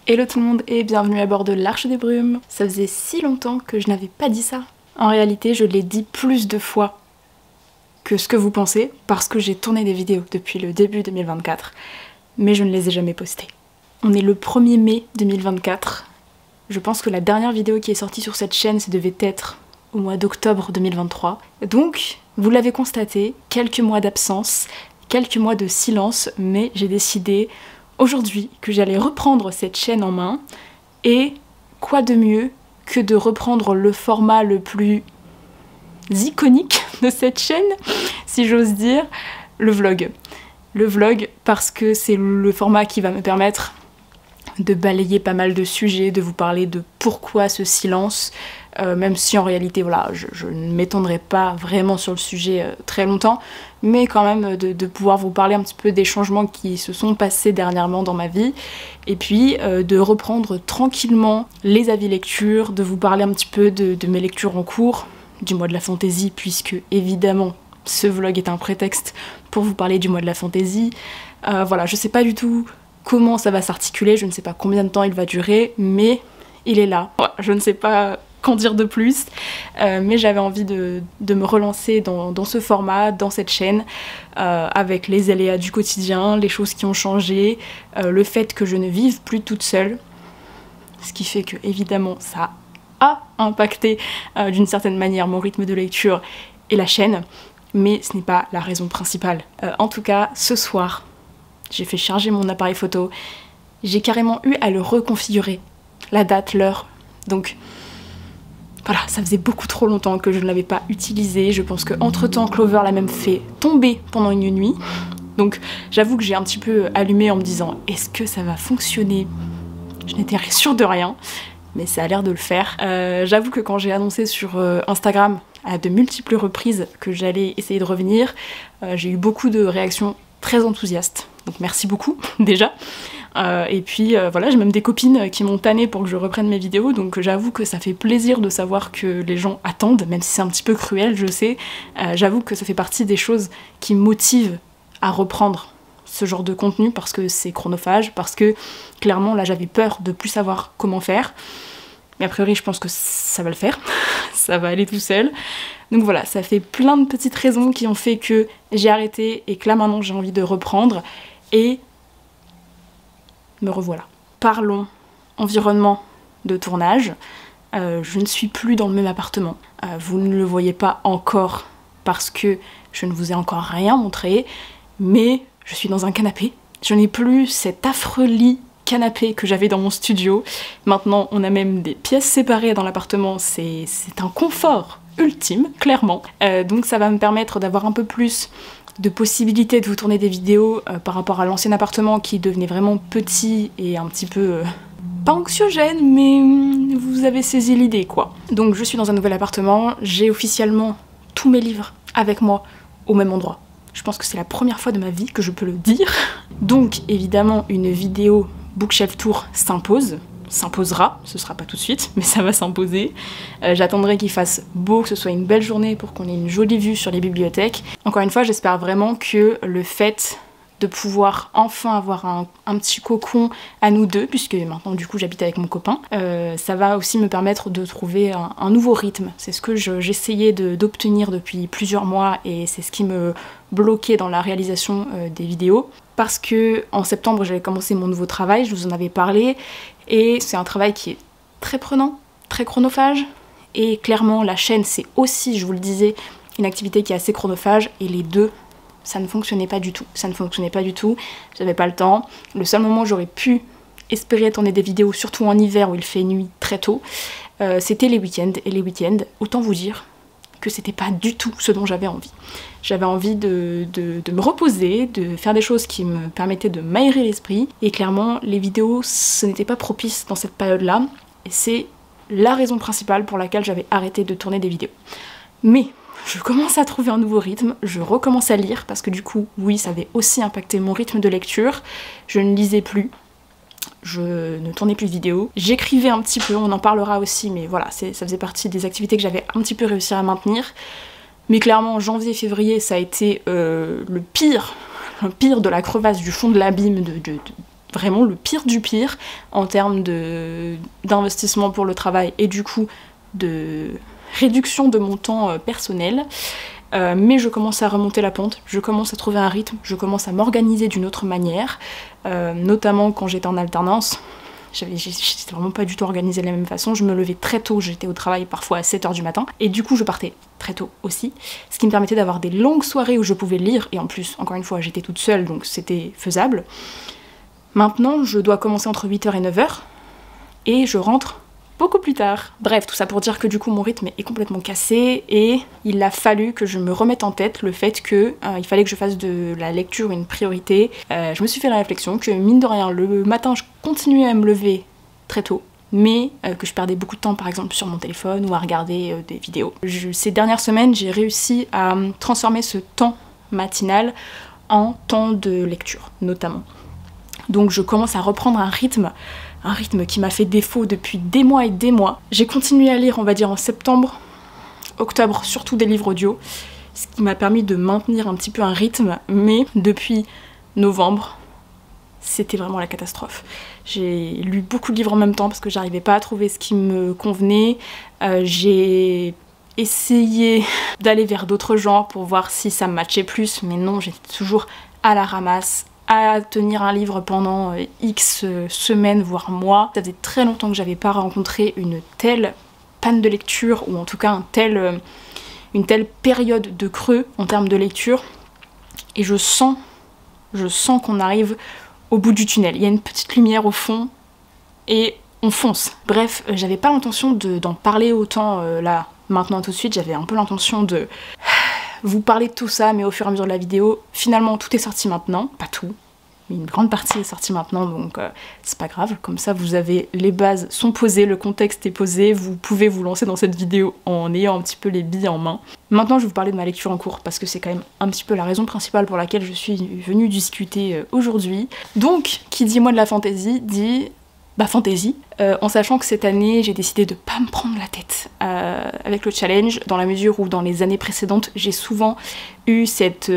Hello tout le monde et bienvenue à bord de l'Arche des Brumes. Ça faisait si longtemps que je n'avais pas dit ça. En réalité, je l'ai dit plus de fois que ce que vous pensez, parce que j'ai tourné des vidéos depuis le début 2024, mais je ne les ai jamais postées. On est le 1er mai 2024. Je pense que la dernière vidéo qui est sortie sur cette chaîne, ça devait être au mois d'octobre 2023. Donc, vous l'avez constaté, quelques mois d'absence, quelques mois de silence, mais j'ai décidé aujourd'hui que j'allais reprendre cette chaîne en main, et quoi de mieux que de reprendre le format le plus iconique de cette chaîne, si j'ose dire, le vlog. Le vlog parce que c'est le format qui va me permettre de balayer pas mal de sujets, de vous parler de pourquoi ce silence, même si en réalité voilà, je ne m'étendrai pas vraiment sur le sujet très longtemps, mais quand même de pouvoir vous parler un petit peu des changements qui se sont passés dernièrement dans ma vie, et puis de reprendre tranquillement les avis lecture, de vous parler un petit peu de mes lectures en cours, du mois de la fantaisie, puisque évidemment ce vlog est un prétexte pour vous parler du mois de la fantaisie. Voilà, je sais pas du tout comment ça va s'articuler, je ne sais pas combien de temps il va durer, mais il est là. Voilà, je ne sais pas qu'en dire de plus, mais j'avais envie de me relancer dans ce format, dans cette chaîne, avec les aléas du quotidien, les choses qui ont changé, le fait que je ne vive plus toute seule, ce qui fait que évidemment ça a impacté d'une certaine manière mon rythme de lecture et la chaîne, mais ce n'est pas la raison principale. En tout cas, ce soir, j'ai fait charger mon appareil photo, j'ai carrément eu à le reconfigurer, la date, l'heure, donc voilà, ça faisait beaucoup trop longtemps que je ne l'avais pas utilisé. Je pense qu'entre temps Clover l'a même fait tomber pendant une nuit, donc j'avoue que j'ai un petit peu allumé en me disant est-ce que ça va fonctionner? Je n'étais sûre de rien, mais ça a l'air de le faire. J'avoue que quand j'ai annoncé sur Instagram à de multiples reprises que j'allais essayer de revenir, j'ai eu beaucoup de réactions très enthousiastes, donc merci beaucoup déjà. Et puis voilà, j'ai même des copines qui m'ont tanné pour que je reprenne mes vidéos, donc j'avoue que ça fait plaisir de savoir que les gens attendent, même si c'est un petit peu cruel, je sais. J'avoue que ça fait partie des choses qui me motivent à reprendre ce genre de contenu, parce que c'est chronophage, parce que clairement là j'avais peur de plus savoir comment faire, mais a priori je pense que ça va le faire, ça va aller tout seul. Donc voilà, ça fait plein de petites raisons qui ont fait que j'ai arrêté et que là maintenant j'ai envie de reprendre, et me revoilà. Parlons environnement de tournage. Je ne suis plus dans le même appartement. Vous ne le voyez pas encore parce que je ne vous ai encore rien montré, mais je suis dans un canapé. Je n'ai plus cet affreux lit canapé que j'avais dans mon studio. Maintenant, on a même des pièces séparées dans l'appartement. C'est un confort ultime, clairement. Donc ça va me permettre d'avoir un peu plus de possibilités de vous tourner des vidéos par rapport à l'ancien appartement qui devenait vraiment petit et un petit peu pas anxiogène, mais vous avez saisi l'idée quoi. Donc je suis dans un nouvel appartement, j'ai officiellement tous mes livres avec moi au même endroit. Je pense que c'est la première fois de ma vie que je peux le dire. Donc évidemment une vidéo bookshelf tour s'imposera, ce sera pas tout de suite, mais ça va s'imposer. J'attendrai qu'il fasse beau, que ce soit une belle journée pour qu'on ait une jolie vue sur les bibliothèques. Encore une fois, j'espère vraiment que le fait de pouvoir enfin avoir un petit cocon à nous deux, puisque maintenant du coup j'habite avec mon copain, ça va aussi me permettre de trouver un nouveau rythme. C'est ce que j'essayais d'obtenir depuis plusieurs mois, et c'est ce qui me bloquait dans la réalisation des vidéos. Parce que en septembre j'avais commencé mon nouveau travail, je vous en avais parlé, et c'est un travail qui est très prenant, très chronophage, et clairement la chaîne c'est aussi, je vous le disais, une activité qui est assez chronophage, et les deux, ça ne fonctionnait pas du tout. Ça ne fonctionnait pas du tout, j'avais pas le temps. Le seul moment où j'aurais pu espérer tourner des vidéos, surtout en hiver où il fait nuit très tôt, c'était les week-ends, et les week-ends, autant vous dire que c'était pas du tout ce dont j'avais envie. J'avais envie de me reposer, de faire des choses qui me permettaient de m'aérer l'esprit, et clairement les vidéos ce n'était pas propice dans cette période-là, et c'est la raison principale pour laquelle j'avais arrêté de tourner des vidéos. Mais je commence à trouver un nouveau rythme, je recommence à lire, parce que du coup, oui, ça avait aussi impacté mon rythme de lecture, je ne lisais plus, je ne tournais plus de vidéos. J'écrivais un petit peu, on en parlera aussi, mais voilà, ça faisait partie des activités que j'avais un petit peu réussi à maintenir. Mais clairement, janvier, février, ça a été le pire de la crevasse, du fond de l'abîme, vraiment le pire du pire en termes d'investissement pour le travail et du coup de réduction de mon temps personnel. Mais je commence à remonter la pente, je commence à trouver un rythme, je commence à m'organiser d'une autre manière, notamment quand j'étais en alternance. J'étais vraiment pas du tout organisée de la même façon, je me levais très tôt, j'étais au travail parfois à 7h du matin, et du coup je partais très tôt aussi, ce qui me permettait d'avoir des longues soirées où je pouvais lire, et en plus, encore une fois, j'étais toute seule, donc c'était faisable. Maintenant, je dois commencer entre 8h et 9h, et je rentre beaucoup plus tard. Bref, tout ça pour dire que du coup mon rythme est complètement cassé, et il a fallu que je me remette en tête le fait que il fallait que je fasse de la lecture une priorité. Je me suis fait la réflexion que mine de rien, le matin je continuais à me lever très tôt, mais que je perdais beaucoup de temps par exemple sur mon téléphone ou à regarder des vidéos. Ces dernières semaines, j'ai réussi à transformer ce temps matinal en temps de lecture, notamment. Donc je commence à reprendre un rythme qui m'a fait défaut depuis des mois et des mois. J'ai continué à lire, on va dire en septembre, octobre, surtout des livres audio, ce qui m'a permis de maintenir un petit peu un rythme, mais depuis novembre, c'était vraiment la catastrophe. J'ai lu beaucoup de livres en même temps parce que j'arrivais pas à trouver ce qui me convenait. J'ai essayé d'aller vers d'autres genres pour voir si ça me matchait plus, mais non, j'étais toujours à la ramasse, à tenir un livre pendant X semaines, voire mois. Ça faisait très longtemps que j'avais pas rencontré une telle panne de lecture, ou en tout cas une telle période de creux en termes de lecture. Et je sens qu'on arrive au bout du tunnel. Il y a une petite lumière au fond, et on fonce. Bref, j'avais pas l'intention d'en parler autant là, maintenant tout de suite. J'avais un peu l'intention de vous parler de tout ça, mais au fur et à mesure de la vidéo, finalement tout est sorti maintenant, pas tout, mais une grande partie est sortie maintenant, donc c'est pas grave, comme ça vous avez, les bases sont posées, le contexte est posé, vous pouvez vous lancer dans cette vidéo en ayant un petit peu les billes en main. Maintenant je vais vous parler de ma lecture en cours, parce que c'est quand même un petit peu la raison principale pour laquelle je suis venue discuter aujourd'hui. Donc, qui dit moi de la fantaisie, dit fantaisie, en sachant que cette année j'ai décidé de pas me prendre la tête avec le challenge, dans la mesure où dans les années précédentes j'ai souvent eu cette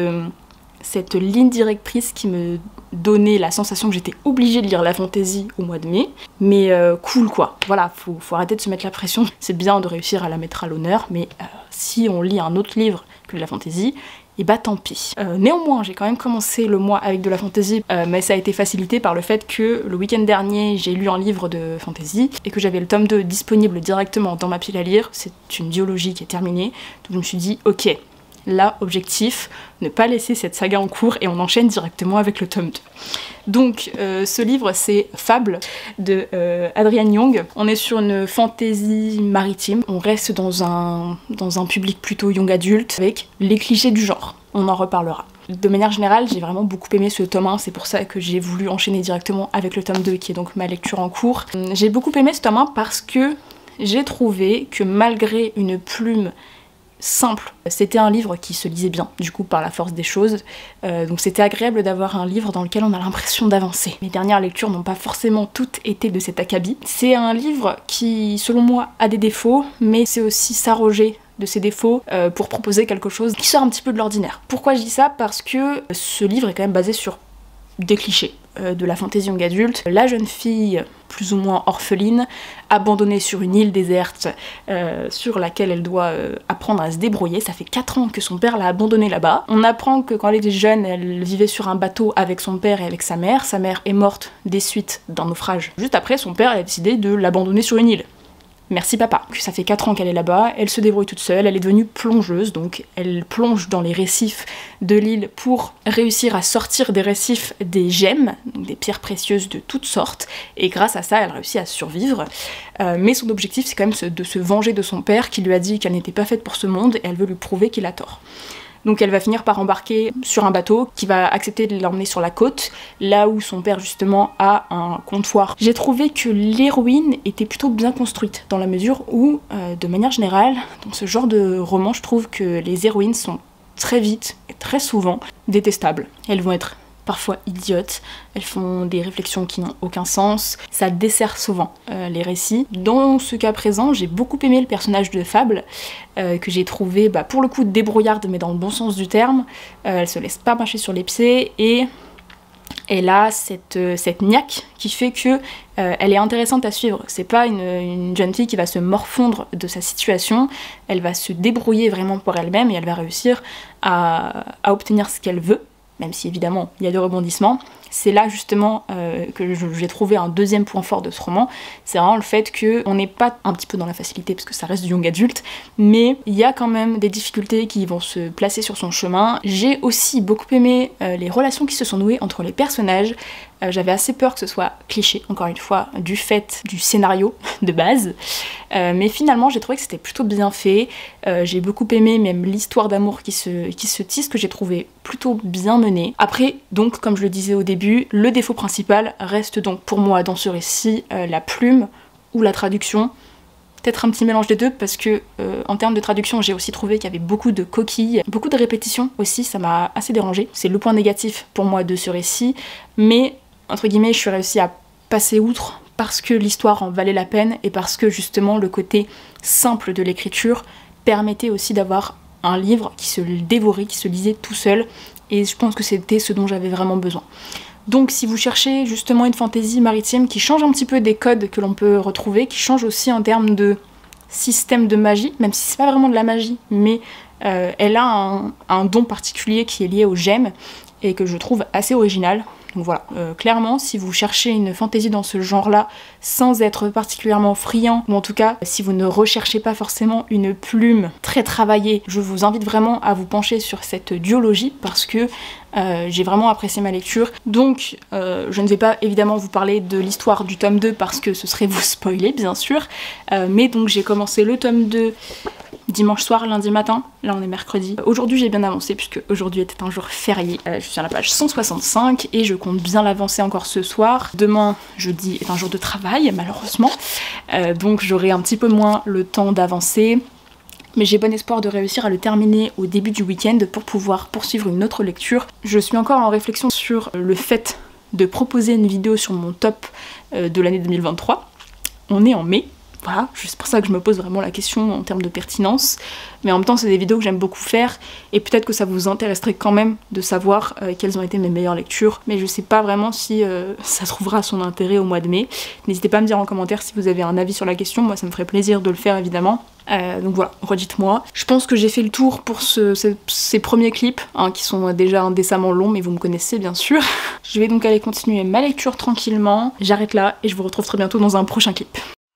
ligne directrice qui me donnait la sensation que j'étais obligée de lire la fantaisie au mois de mai, mais cool quoi, voilà, faut arrêter de se mettre la pression, c'est bien de réussir à la mettre à l'honneur, mais si on lit un autre livre que de la fantaisie, et bah tant pis. Néanmoins, j'ai quand même commencé le mois avec de la fantaisie, mais ça a été facilité par le fait que le week-end dernier, j'ai lu un livre de fantaisie et que j'avais le tome 2 disponible directement dans ma pile à lire. C'est une duologie qui est terminée, donc je me suis dit, ok, là, objectif, ne pas laisser cette saga en cours et on enchaîne directement avec le tome 2. Donc, ce livre, c'est Fable de Adrienne Young. On est sur une fantaisie maritime. On reste dans un public plutôt young adulte avec les clichés du genre. On en reparlera. De manière générale, j'ai vraiment beaucoup aimé ce tome 1, c'est pour ça que j'ai voulu enchaîner directement avec le tome 2, qui est donc ma lecture en cours. J'ai beaucoup aimé ce tome 1 parce que j'ai trouvé que malgré une plume simple, c'était un livre qui se lisait bien, du coup par la force des choses, donc c'était agréable d'avoir un livre dans lequel on a l'impression d'avancer. Mes dernières lectures n'ont pas forcément toutes été de cet acabit. C'est un livre qui, selon moi, a des défauts, mais c'est aussi s'arroger de ses défauts pour proposer quelque chose qui sort un petit peu de l'ordinaire. Pourquoi je dis ça? Parce que ce livre est quand même basé sur des clichés de la fantaisie young adulte. La jeune fille, plus ou moins orpheline, abandonnée sur une île déserte sur laquelle elle doit apprendre à se débrouiller. Ça fait 4 ans que son père l'a abandonnée là-bas. On apprend que quand elle était jeune, elle vivait sur un bateau avec son père et avec sa mère. Sa mère est morte des suites d'un naufrage. Juste après, son père a décidé de l'abandonner sur une île. Merci papa. Ça fait 4 ans qu'elle est là-bas, elle se débrouille toute seule, elle est devenue plongeuse, donc elle plonge dans les récifs de l'île pour réussir à sortir des récifs des gemmes, donc des pierres précieuses de toutes sortes, et grâce à ça, elle réussit à survivre. Mais son objectif, c'est quand même de se venger de son père qui lui a dit qu'elle n'était pas faite pour ce monde, et elle veut lui prouver qu'il a tort. Donc elle va finir par embarquer sur un bateau qui va accepter de l'emmener sur la côte, là où son père justement a un comptoir. J'ai trouvé que l'héroïne était plutôt bien construite, dans la mesure où, de manière générale, dans ce genre de roman, je trouve que les héroïnes sont très vite et très souvent détestables. Elles vont être parfois idiotes, elles font des réflexions qui n'ont aucun sens, ça dessert souvent les récits. Dans ce cas présent, j'ai beaucoup aimé le personnage de Fable, que j'ai trouvé pour le coup débrouillarde, mais dans le bon sens du terme. Elle se laisse pas marcher sur les pieds, et Elle a cette niaque qui fait que elle est intéressante à suivre. C'est pas une jeune fille qui va se morfondre de sa situation, elle va se débrouiller vraiment pour elle-même et elle va réussir à obtenir ce qu'elle veut, même si évidemment il y a des rebondissements. C'est là justement que j'ai trouvé un deuxième point fort de ce roman, c'est vraiment le fait qu'on n'est pas un petit peu dans la facilité parce que ça reste du young adulte, mais il y a quand même des difficultés qui vont se placer sur son chemin. J'ai aussi beaucoup aimé les relations qui se sont nouées entre les personnages. J'avais assez peur que ce soit cliché, encore une fois, du fait du scénario de base. Mais finalement, j'ai trouvé que c'était plutôt bien fait. J'ai beaucoup aimé même l'histoire d'amour qui se tisse, que j'ai trouvé plutôt bien menée. Après, donc, comme je le disais au début, le défaut principal reste donc pour moi dans ce récit la plume ou la traduction. Peut-être un petit mélange des deux parce que en termes de traduction j'ai aussi trouvé qu'il y avait beaucoup de coquilles, beaucoup de répétitions aussi, ça m'a assez dérangé. C'est le point négatif pour moi de ce récit, mais entre guillemets je suis réussie à passer outre parce que l'histoire en valait la peine et parce que justement le côté simple de l'écriture permettait aussi d'avoir un livre qui se dévorait, qui se lisait tout seul, et je pense que c'était ce dont j'avais vraiment besoin. Donc si vous cherchez justement une fantaisie maritime qui change un petit peu des codes que l'on peut retrouver, qui change aussi en termes de système de magie, même si c'est pas vraiment de la magie, mais elle a un don particulier qui est lié aux gemmes et que je trouve assez original. Donc voilà, clairement, si vous cherchez une fantaisie dans ce genre-là, sans être particulièrement friand, ou en tout cas, si vous ne recherchez pas forcément une plume très travaillée, je vous invite vraiment à vous pencher sur cette duologie, parce que j'ai vraiment apprécié ma lecture. Donc, je ne vais pas évidemment vous parler de l'histoire du tome 2, parce que ce serait vous spoiler, bien sûr, mais donc j'ai commencé le tome 2 dimanche soir, lundi matin, là on est mercredi. Aujourd'hui j'ai bien avancé puisque aujourd'hui était un jour férié. Je suis à la page 165 et je compte bien l'avancer encore ce soir. Demain, jeudi, est un jour de travail malheureusement, donc j'aurai un petit peu moins le temps d'avancer. Mais j'ai bon espoir de réussir à le terminer au début du week-end pour pouvoir poursuivre une autre lecture. Je suis encore en réflexion sur le fait de proposer une vidéo sur mon top de l'année 2023. On est en mai. Voilà, c'est pour ça que je me pose vraiment la question en termes de pertinence, mais en même temps c'est des vidéos que j'aime beaucoup faire, et peut-être que ça vous intéresserait quand même de savoir quelles ont été mes meilleures lectures, mais je sais pas vraiment si ça trouvera son intérêt au mois de mai. N'hésitez pas à me dire en commentaire si vous avez un avis sur la question, moi ça me ferait plaisir de le faire évidemment. Donc voilà, redites-moi. Je pense que j'ai fait le tour pour ces premiers clips, hein, qui sont déjà indécemment longs, mais vous me connaissez bien sûr. Je vais donc aller continuer ma lecture tranquillement, j'arrête là et je vous retrouve très bientôt dans un prochain clip.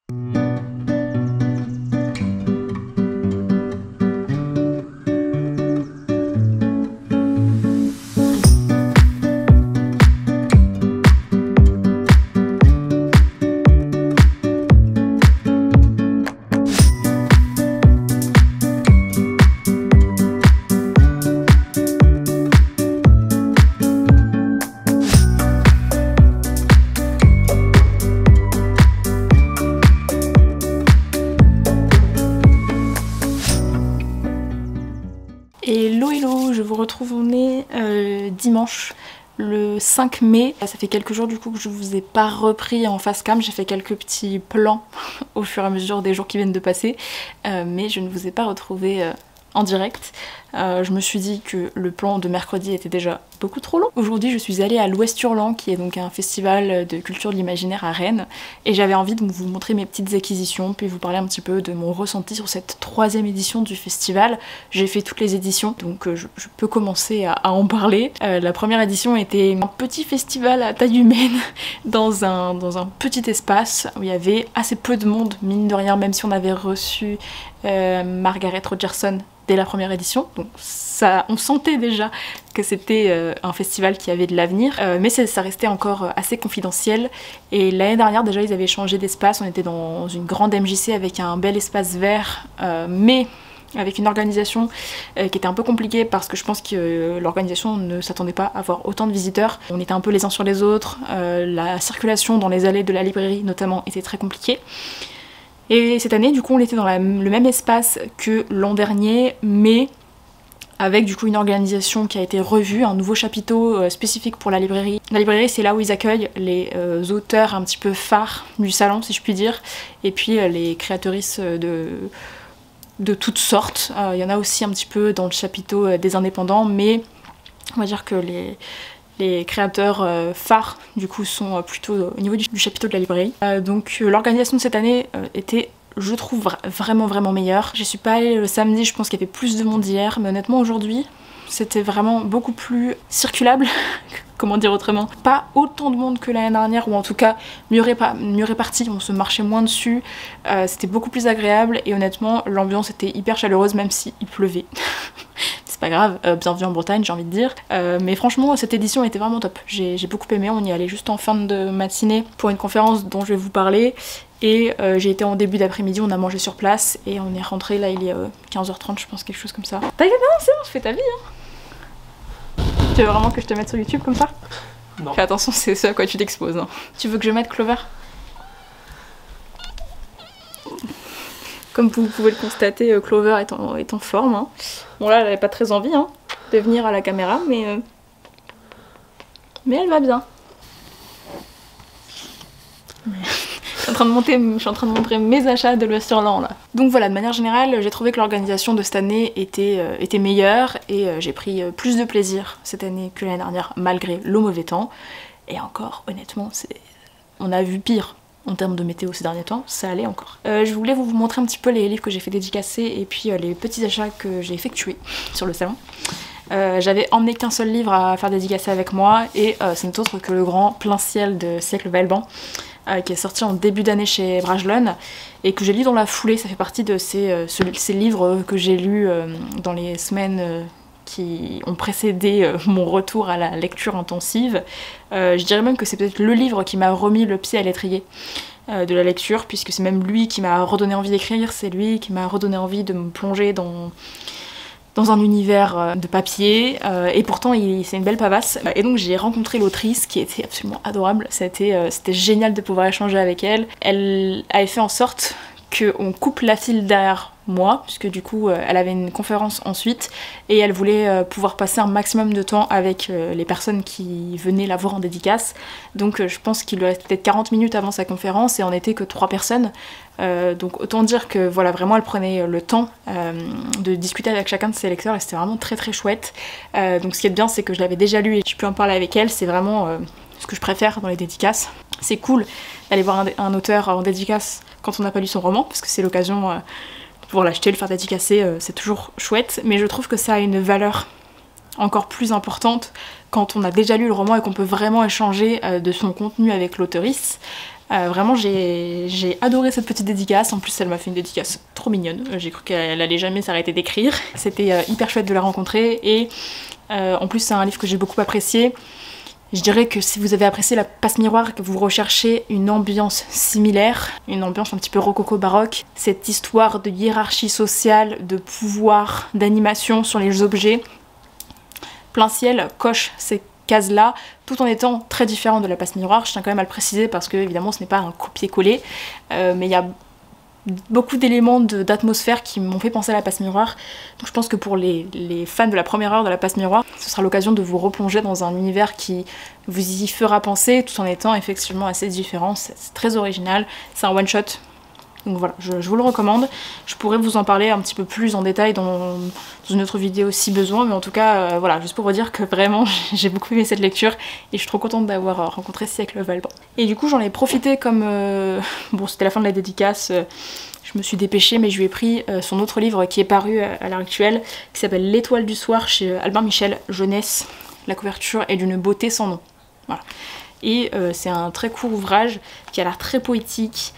Hello, je vous retrouve dimanche le 5 mai. Ça fait quelques jours du coup que je vous ai pas repris en face cam, j'ai fait quelques petits plans au fur et à mesure des jours qui viennent de passer, mais je ne vous ai pas retrouvé en direct. Je me suis dit que le plan de mercredi était déjà beaucoup trop long. Aujourd'hui je suis allée à l'Ouest Hurlant, qui est donc un festival de culture de l'imaginaire à Rennes, et j'avais envie de vous montrer mes petites acquisitions, puis vous parler un petit peu de mon ressenti sur cette 3e édition du festival. J'ai fait toutes les éditions, donc je peux commencer à en parler. La première édition était un petit festival à taille humaine dans un petit espace où il y avait assez peu de monde, mine de rien, même si on avait reçu Margaret Rogerson dès la première édition, donc ça, on sentait déjà que c'était un festival qui avait de l'avenir, mais ça restait encore assez confidentiel. Et l'année dernière déjà ils avaient changé d'espace, on était dans une grande MJC avec un bel espace vert, mais avec une organisation qui était un peu compliquée parce que je pense que l'organisation ne s'attendait pas à avoir autant de visiteurs. On était un peu les uns sur les autres, la circulation dans les allées de la librairie notamment était très compliquée. Et cette année, du coup, on était dans le même espace que l'an dernier, mais avec du coup une organisation qui a été revue, un nouveau chapiteau spécifique pour la librairie. La librairie, c'est là où ils accueillent les auteurs un petit peu phares du salon, si je puis dire, et puis les créatrices de toutes sortes. Il y en a aussi un petit peu dans le chapiteau des indépendants, mais on va dire que les créateurs phares du coup sont plutôt au niveau du chapiteau de la librairie. Donc l'organisation de cette année était, je trouve, vraiment meilleure. Je suis pas allée le samedi, je pense qu'il y avait plus de monde hier, mais honnêtement aujourd'hui c'était vraiment beaucoup plus circulable, comment dire autrement. Pas autant de monde que l'année dernière, ou en tout cas mieux réparti, on se marchait moins dessus, c'était beaucoup plus agréable et honnêtement l'ambiance était hyper chaleureuse même s'il pleuvait. C'est pas grave, bienvenue en Bretagne j'ai envie de dire. Mais franchement cette édition était vraiment top, j'ai beaucoup aimé, on y allait juste en fin de matinée pour une conférence dont je vais vous parler. Et j'ai été en début d'après-midi, on a mangé sur place et on est rentré là il est 15h30 je pense, quelque chose comme ça. T'inquiète pas, c'est bon, je fais ta vie hein. Tu veux vraiment que je te mette sur YouTube comme ça? Non. Fais attention, c'est ce à quoi tu t'exposes. Hein. Tu veux que je mette Clover? Comme vous pouvez le constater, Clover est en forme. Hein. Bon là, elle avait pas très envie hein, de venir à la caméra, mais elle va bien. Je suis en train de montrer mes achats de l'Ouest-Irlande là. Donc voilà, de manière générale, j'ai trouvé que l'organisation de cette année était meilleure et j'ai pris plus de plaisir cette année que l'année dernière, malgré le mauvais temps. Et encore, honnêtement, on a vu pire en termes de météo ces derniers temps, ça allait encore. Je voulais vous montrer un petit peu les livres que j'ai fait dédicacer et puis les petits achats que j'ai effectués sur le salon. J'avais emmené qu'un seul livre à faire dédicacer avec moi et ce n'est autre que Le Grand Plein Ciel de Siècle Vauban. Qui est sorti en début d'année chez Brajlon et que j'ai lu dans la foulée. Ça fait partie de ces livres que j'ai lus dans les semaines qui ont précédé mon retour à la lecture intensive. Je dirais même que c'est peut-être le livre qui m'a remis le pied à l'étrier de la lecture, puisque c'est même lui qui m'a redonné envie d'écrire, c'est lui qui m'a redonné envie de me plonger dans un univers de papier, et pourtant c'est une belle pavasse. Et donc j'ai rencontré l'autrice qui était absolument adorable, c'était génial de pouvoir échanger avec elle. Elle avait fait en sorte qu'on coupe la file derrière moi, puisque du coup elle avait une conférence ensuite, et elle voulait pouvoir passer un maximum de temps avec les personnes qui venaient la voir en dédicace. Donc je pense qu'il lui restait peut-être 40 minutes avant sa conférence, et on n'était que 3 personnes. Donc autant dire que voilà, vraiment elle prenait le temps de discuter avec chacun de ses lecteurs et c'était vraiment très chouette. Donc ce qui est bien, c'est que je l'avais déjà lu et j'ai pu en parler avec elle, c'est vraiment ce que je préfère dans les dédicaces. C'est cool d'aller voir un auteur en dédicace quand on n'a pas lu son roman, parce que c'est l'occasion de pouvoir l'acheter, le faire dédicacer, c'est toujours chouette, mais je trouve que ça a une valeur encore plus importante quand on a déjà lu le roman et qu'on peut vraiment échanger de son contenu avec l'auteurice. Vraiment j'ai adoré cette petite dédicace, en plus elle m'a fait une dédicace trop mignonne, j'ai cru qu'elle allait jamais s'arrêter d'écrire. C'était hyper chouette de la rencontrer et en plus c'est un livre que j'ai beaucoup apprécié. Je dirais que si vous avez apprécié La Passe Miroir et que vous recherchez une ambiance similaire, une ambiance un petit peu rococo baroque, cette histoire de hiérarchie sociale, de pouvoir, d'animation sur les objets, Plein Ciel coche ces cases-là, tout en étant très différent de La Passe Miroir. Je tiens quand même à le préciser parce que évidemment ce n'est pas un copier-coller, mais il y a beaucoup d'éléments d'atmosphère qui m'ont fait penser à La Passe Miroir. Donc je pense que pour les fans de la première heure de La Passe Miroir, ce sera l'occasion de vous replonger dans un univers qui vous y fera penser tout en étant effectivement assez différent. C'est très original, c'est un one-shot. Donc voilà, je vous le recommande. Je pourrais vous en parler un petit peu plus en détail dans une autre vidéo si besoin, mais en tout cas, voilà, juste pour vous dire que vraiment j'ai beaucoup aimé cette lecture et je suis trop contente d'avoir rencontré Siècle Vauban. Et du coup, j'en ai profité comme... bon, c'était la fin de la dédicace, je me suis dépêchée, mais je lui ai pris son autre livre qui est paru à l'heure actuelle, qui s'appelle L'Étoile du Soir chez Albin Michel, jeunesse. La couverture est d'une beauté sans nom. Voilà. Et c'est un très court ouvrage qui a l'air très poétique.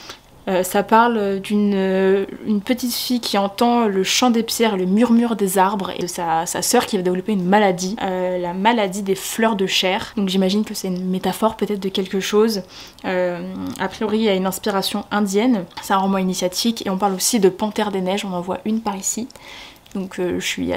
Ça parle d'une petite fille qui entend le chant des pierres et le murmure des arbres et de sa sœur qui va développer une maladie, la maladie des fleurs de chair. Donc j'imagine que c'est une métaphore peut-être de quelque chose. A priori il y a une inspiration indienne, c'est un roman initiatique et on parle aussi de Panthère des neiges, on en voit une par ici. Donc je suis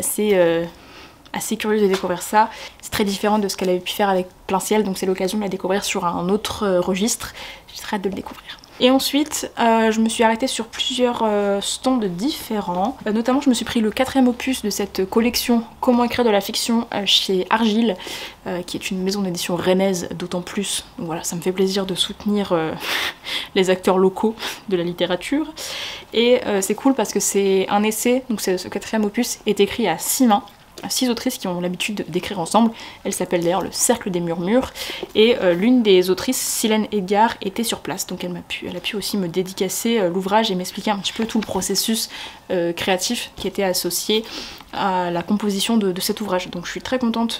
assez curieuse de découvrir ça. C'est très différent de ce qu'elle avait pu faire avec Plein Ciel, donc c'est l'occasion de la découvrir sur un autre registre. J'ai très hâte de le découvrir. Et ensuite, je me suis arrêtée sur plusieurs stands différents. Notamment, je me suis pris le 4e opus de cette collection Comment écrire de la fiction chez Argile, qui est une maison d'édition rennaise d'autant plus. Donc voilà, ça me fait plaisir de soutenir les acteurs locaux de la littérature. Et c'est cool parce que c'est un essai, donc ce 4e opus est écrit à 6 mains. 6 autrices qui ont l'habitude d'écrire ensemble. Elles s'appellent d'ailleurs le Cercle des Murmures, et l'une des autrices, Silène Edgar, était sur place, donc elle a pu aussi me dédicacer l'ouvrage et m'expliquer un petit peu tout le processus créatif qui était associé à la composition de cet ouvrage. Donc je suis très contente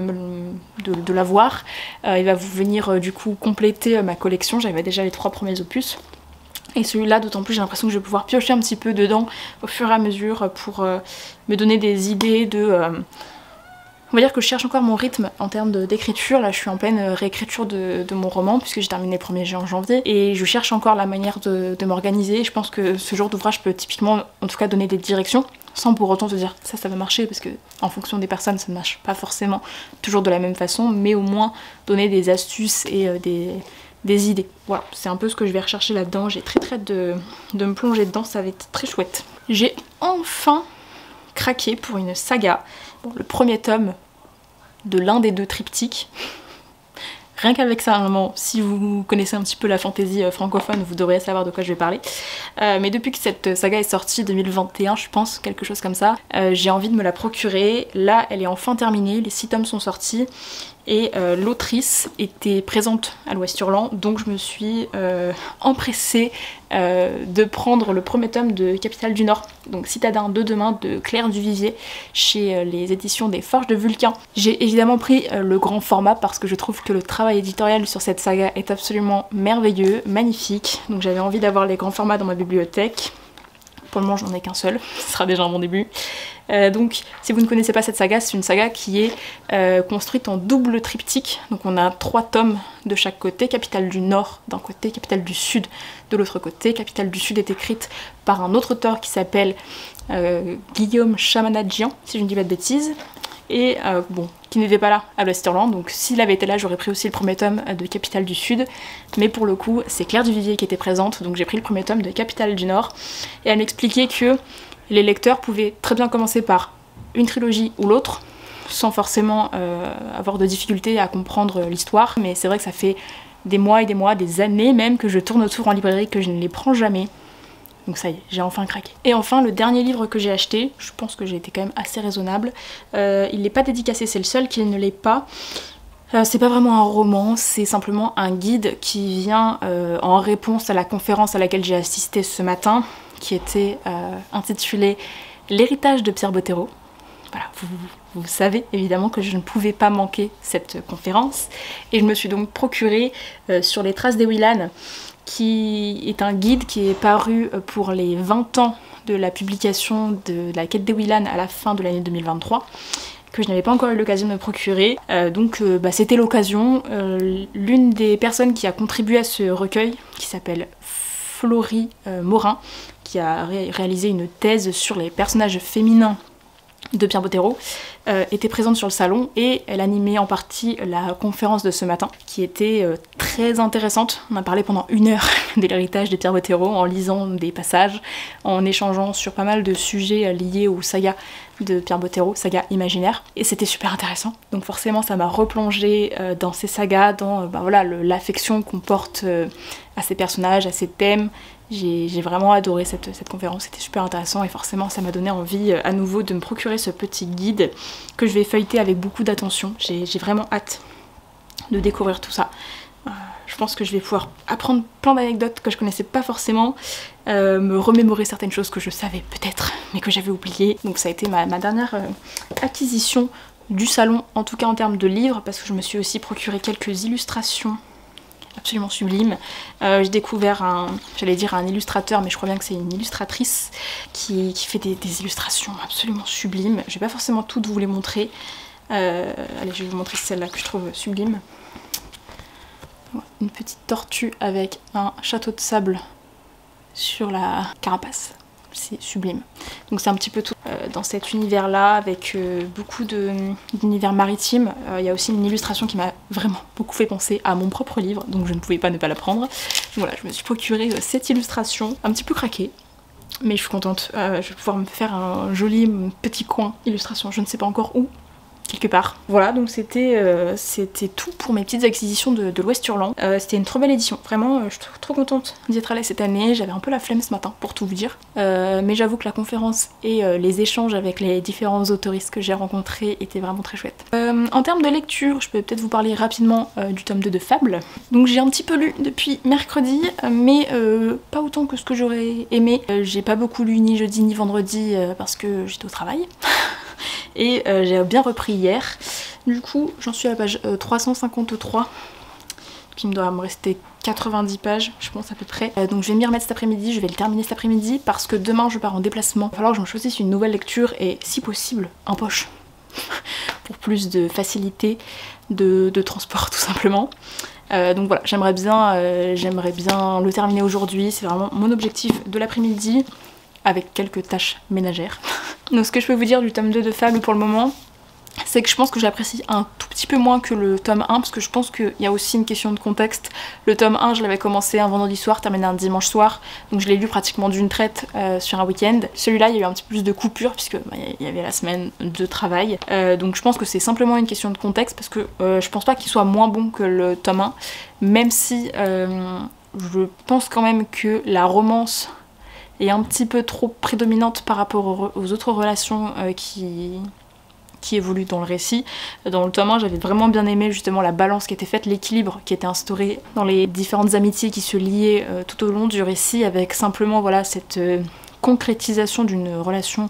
de l'avoir. Il va venir du coup compléter ma collection. J'avais déjà les 3 premiers opus. Et celui-là, d'autant plus, j'ai l'impression que je vais pouvoir piocher un petit peu dedans au fur et à mesure pour me donner des idées de... On va dire que je cherche encore mon rythme en termes d'écriture. Là, je suis en pleine réécriture de mon roman, puisque j'ai terminé le 1er en janvier. Et je cherche encore la manière de m'organiser. Je pense que ce genre d'ouvrage peut typiquement, en tout cas, donner des directions, sans pour autant te dire ça va marcher, parce que en fonction des personnes, ça ne marche pas forcément toujours de la même façon, mais au moins donner des astuces et des idées. Voilà, c'est un peu ce que je vais rechercher là-dedans. J'ai très hâte de me plonger dedans, ça va être très chouette. J'ai enfin craqué pour une saga. Bon, le 1er tome de l'un des 2 triptyques. Rien qu'avec ça, vraiment, si vous connaissez un petit peu la fantasy francophone, vous devriez savoir de quoi je vais parler. Mais depuis que cette saga est sortie, 2021 je pense, quelque chose comme ça, j'ai envie de me la procurer. Là, elle est enfin terminée, les 6 tomes sont sortis. Et l'autrice était présente à l'Ouest Hurlant, donc je me suis empressée de prendre le 1er tome de Capitale du Nord, donc Citadin de demain de Claire Duvivier, chez les éditions des Forges de Vulcain. J'ai évidemment pris le grand format parce que je trouve que le travail éditorial sur cette saga est absolument merveilleux, magnifique, donc j'avais envie d'avoir les grands formats dans ma bibliothèque. Pour le moment, j'en ai qu'un seul, ce sera déjà un bon début. Donc, si vous ne connaissez pas cette saga, c'est une saga qui est construite en double triptyque. Donc, on a 3 tomes de chaque côté. Capitale du Nord d'un côté, Capitale du Sud de l'autre côté. Capitale du Sud est écrite par un autre auteur qui s'appelle Guillaume Chamanadjian, si je ne dis pas de bêtises. Et bon, qui n'était pas là à l'Ouest Hurlant, donc s'il avait été là, j'aurais pris aussi le 1er tome de Capitale du Sud, mais pour le coup, c'est Claire Duvivier qui était présente, donc j'ai pris le 1er tome de Capitale du Nord, et elle m'expliquait que les lecteurs pouvaient très bien commencer par une trilogie ou l'autre, sans forcément avoir de difficultés à comprendre l'histoire, mais c'est vrai que ça fait des mois et des mois, des années même, que je tourne autour en librairie, que je ne les prends jamais. Donc ça y est, j'ai enfin craqué. Et enfin, le dernier livre que j'ai acheté, je pense que j'ai été quand même assez raisonnable, il n'est pas dédicacé, c'est le seul qui ne l'est pas. C'est pas vraiment un roman, c'est simplement un guide qui vient en réponse à la conférence à laquelle j'ai assisté ce matin, qui était intitulée « L'héritage de Pierre Bottero ». Voilà, vous savez évidemment que je ne pouvais pas manquer cette conférence, et je me suis donc procuré sur les traces d'Ewilan, qui est un guide qui est paru pour les 20 ans de la publication de la quête d'Ewilan à la fin de l'année 2023, que je n'avais pas encore eu l'occasion de me procurer. Donc c'était l'occasion. L'une des personnes qui a contribué à ce recueil, qui s'appelle Florie Morin, qui a réalisé une thèse sur les personnages féminins de Pierre Bottero, était présente sur le salon, et elle animait en partie la conférence de ce matin, qui était très intéressante. On a parlé pendant 1 heure de l'héritage de Pierre Bottero, en lisant des passages, en échangeant sur pas mal de sujets liés aux sagas de Pierre Bottero, saga imaginaire, et c'était super intéressant. Donc forcément ça m'a replongé dans ces sagas, dans voilà, l'affection qu'on porte à ces personnages, à ces thèmes. J'ai vraiment adoré cette conférence, c'était super intéressant, et forcément ça m'a donné envie à nouveau de me procurer ce petit guide que je vais feuilleter avec beaucoup d'attention. J'ai vraiment hâte de découvrir tout ça. Je pense que je vais pouvoir apprendre plein d'anecdotes que je connaissais pas forcément, me remémorer certaines choses que je savais peut-être mais que j'avais oubliées. Donc ça a été ma dernière acquisition du salon, en tout cas en termes de livres, parce que je me suis aussi procuré quelques illustrations absolument sublime. J'ai découvert j'allais dire un illustrateur, mais je crois bien que c'est une illustratrice qui fait des illustrations absolument sublimes. Je vais pas forcément toutes vous les montrer. Allez, je vais vous montrer celle-là que je trouve sublime. Une petite tortue avec un château de sable sur la carapace. C'est sublime. Donc c'est un petit peu tout dans cet univers-là, avec beaucoup d'univers maritimes. Il y a aussi une illustration qui m'a vraiment beaucoup fait penser à mon propre livre, donc je ne pouvais pas ne pas la prendre. Donc voilà, je me suis procuré cette illustration, un petit peu craquée, mais je suis contente. Je vais pouvoir me faire un joli petit coin illustration, je ne sais pas encore où, quelque part. Voilà, donc c'était tout pour mes petites acquisitions de l'Ouest Hurlant. C'était une trop belle édition, vraiment je suis trop contente d'y être allée cette année. J'avais un peu la flemme ce matin pour tout vous dire, mais j'avoue que la conférence et les échanges avec les différents autoristes que j'ai rencontrés étaient vraiment très chouettes. En termes de lecture, je peux peut-être vous parler rapidement du tome 2 de Fable. Donc j'ai un petit peu lu depuis mercredi, mais pas autant que ce que j'aurais aimé. J'ai pas beaucoup lu ni jeudi ni vendredi parce que j'étais au travail. Et j'ai bien repris hier. Du coup, j'en suis à la page 353. Il me doit me rester 90 pages, je pense à peu près. Donc je vais m'y remettre cet après-midi, je vais le terminer cet après-midi parce que demain je pars en déplacement. Il va falloir que je me choisisse une nouvelle lecture et si possible en poche. Pour plus de facilité de transport tout simplement. Donc voilà, j'aimerais bien le terminer aujourd'hui. C'est vraiment mon objectif de l'après-midi avec quelques tâches ménagères. Donc ce que je peux vous dire du tome 2 de Fable pour le moment, c'est que je pense que j'apprécie un tout petit peu moins que le tome 1 parce que je pense qu'il y a aussi une question de contexte. Le tome 1 je l'avais commencé un vendredi soir, terminé un dimanche soir, donc je l'ai lu pratiquement d'une traite sur un week-end. Celui-là il y a eu un petit peu plus de coupure puisque il y avait la semaine de travail, donc je pense que c'est simplement une question de contexte parce que je pense pas qu'il soit moins bon que le tome 1, même si je pense quand même que la romance est un petit peu trop prédominante par rapport aux autres relations qui évoluent dans le récit. Dans le tome 1, j'avais vraiment bien aimé justement la balance qui était faite, l'équilibre qui était instauré dans les différentes amitiés qui se liaient tout au long du récit, avec simplement voilà cette concrétisation d'une relation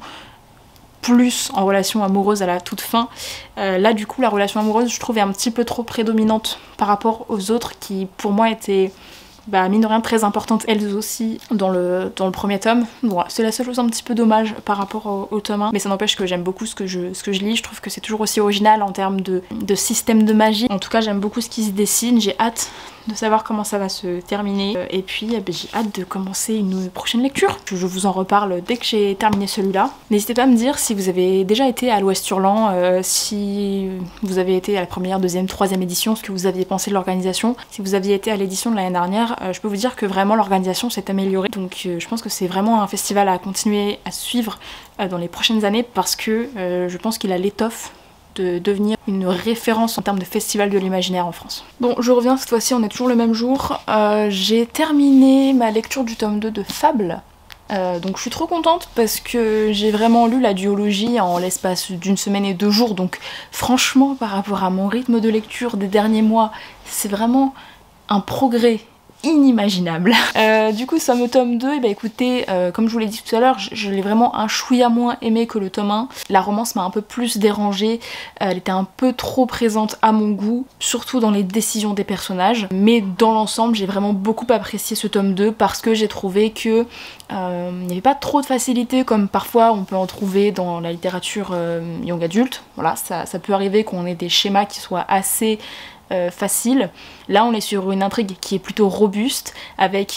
plus en relation amoureuse à la toute fin. Là du coup la relation amoureuse je trouvais un petit peu trop prédominante par rapport aux autres qui pour moi étaient mine de rien très importantes elles aussi dans le premier tome. Bon, c'est la seule chose un petit peu dommage par rapport au tome 1, mais ça n'empêche que j'aime beaucoup ce que je lis. Je trouve que c'est toujours aussi original en termes de système de magie. En tout cas j'aime beaucoup ce qui se dessine, j'ai hâte de savoir comment ça va se terminer et puis j'ai hâte de commencer une prochaine lecture. Je vous en reparle dès que j'ai terminé celui-là. N'hésitez pas à me dire si vous avez déjà été à l'Ouest Hurlant, si vous avez été à la première, deuxième, troisième édition, ce que vous aviez pensé de l'organisation. Si vous aviez été à l'édition de l'année dernière, je peux vous dire que vraiment l'organisation s'est améliorée, donc je pense que c'est vraiment un festival à continuer à suivre dans les prochaines années parce que je pense qu'il a l'étoffe de devenir une référence en termes de festival de l'imaginaire en France. Bon, je reviens cette fois-ci, on est toujours le même jour. J'ai terminé ma lecture du tome 2 de Fable. Donc je suis trop contente parce que j'ai vraiment lu la duologie en l'espace d'une semaine et 2 jours, donc franchement par rapport à mon rythme de lecture des derniers mois, c'est vraiment un progrès inimaginable. Du coup, ce tome 2, écoutez, comme je vous l'ai dit tout à l'heure, je l'ai vraiment un chouïa moins aimé que le tome 1. La romance m'a un peu plus dérangée, elle était un peu trop présente à mon goût, surtout dans les décisions des personnages. Mais dans l'ensemble, j'ai vraiment beaucoup apprécié ce tome 2 parce que j'ai trouvé que il n'y avait pas trop de facilité comme parfois on peut en trouver dans la littérature young adulte. Voilà, ça peut arriver qu'on ait des schémas qui soient assez facile. Là on est sur une intrigue qui est plutôt robuste avec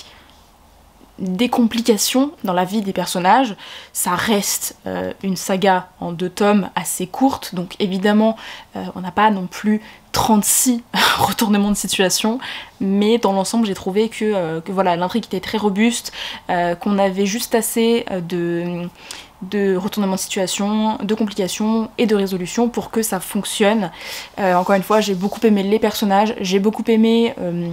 des complications dans la vie des personnages. Ça reste une saga en 2 tomes assez courte, donc évidemment on n'a pas non plus 36 retournements de situation, mais dans l'ensemble j'ai trouvé que voilà, l'intrigue était très robuste, qu'on avait juste assez de retournement de situation, de complications et de résolution pour que ça fonctionne. Encore une fois, j'ai beaucoup aimé les personnages, j'ai beaucoup aimé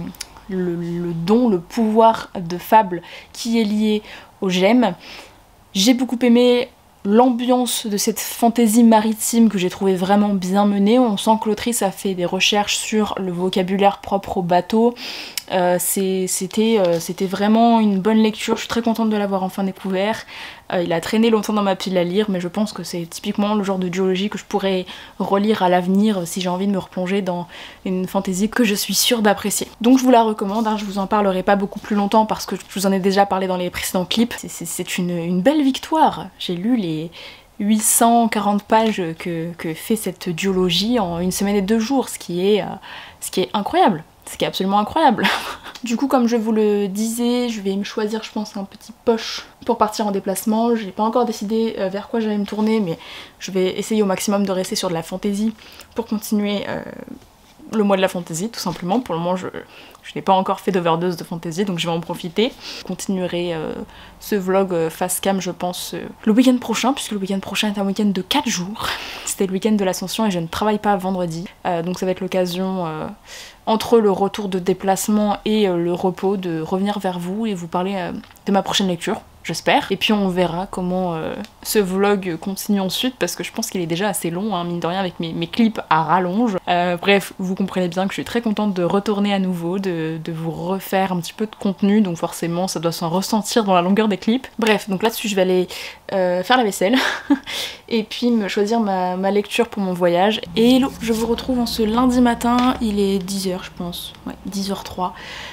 le don, le pouvoir de Fable qui est lié aux gemmes. J'ai beaucoup aimé l'ambiance de cette fantaisie maritime que j'ai trouvé vraiment bien menée. On sent que l'autrice a fait des recherches sur le vocabulaire propre au bateau. C'était vraiment une bonne lecture, je suis très contente de l'avoir enfin découvert. Il a traîné longtemps dans ma pile à lire, mais je pense que c'est typiquement le genre de duologie que je pourrais relire à l'avenir si j'ai envie de me replonger dans une fantaisie que je suis sûre d'apprécier. Donc je vous la recommande, hein, je vous en parlerai pas beaucoup plus longtemps parce que je vous en ai déjà parlé dans les précédents clips. C'est une belle victoire. J'ai lu les 840 pages que fait cette duologie en 1 semaine et 2 jours, ce qui est incroyable. Ce qui est absolument incroyable. Du coup, comme je vous le disais, je vais me choisir, je pense, un petit poche pour partir en déplacement. J'ai pas encore décidé vers quoi j'allais me tourner, mais je vais essayer au maximum de rester sur de la fantaisie pour continuer le mois de la fantasy tout simplement. Pour le moment je n'ai pas encore fait d'overdose de fantasy, donc je vais en profiter. Je continuerai ce vlog face cam je pense le week-end prochain, puisque le week-end prochain est un week-end de 4 jours. C'était le week-end de l'Ascension et je ne travaille pas vendredi, donc ça va être l'occasion entre le retour de déplacement et le repos de revenir vers vous et vous parler de ma prochaine lecture. J'espère. Et puis on verra comment ce vlog continue ensuite, parce que je pense qu'il est déjà assez long, hein, mine de rien, avec mes clips à rallonge. Bref, vous comprenez bien que je suis très contente de retourner à nouveau, de vous refaire un petit peu de contenu, donc forcément ça doit s'en ressentir dans la longueur des clips. Bref, donc là-dessus je vais aller faire la vaisselle, et puis me choisir ma lecture pour mon voyage. Et hello, je vous retrouve en ce lundi matin, il est 10h je pense, ouais, 10h03.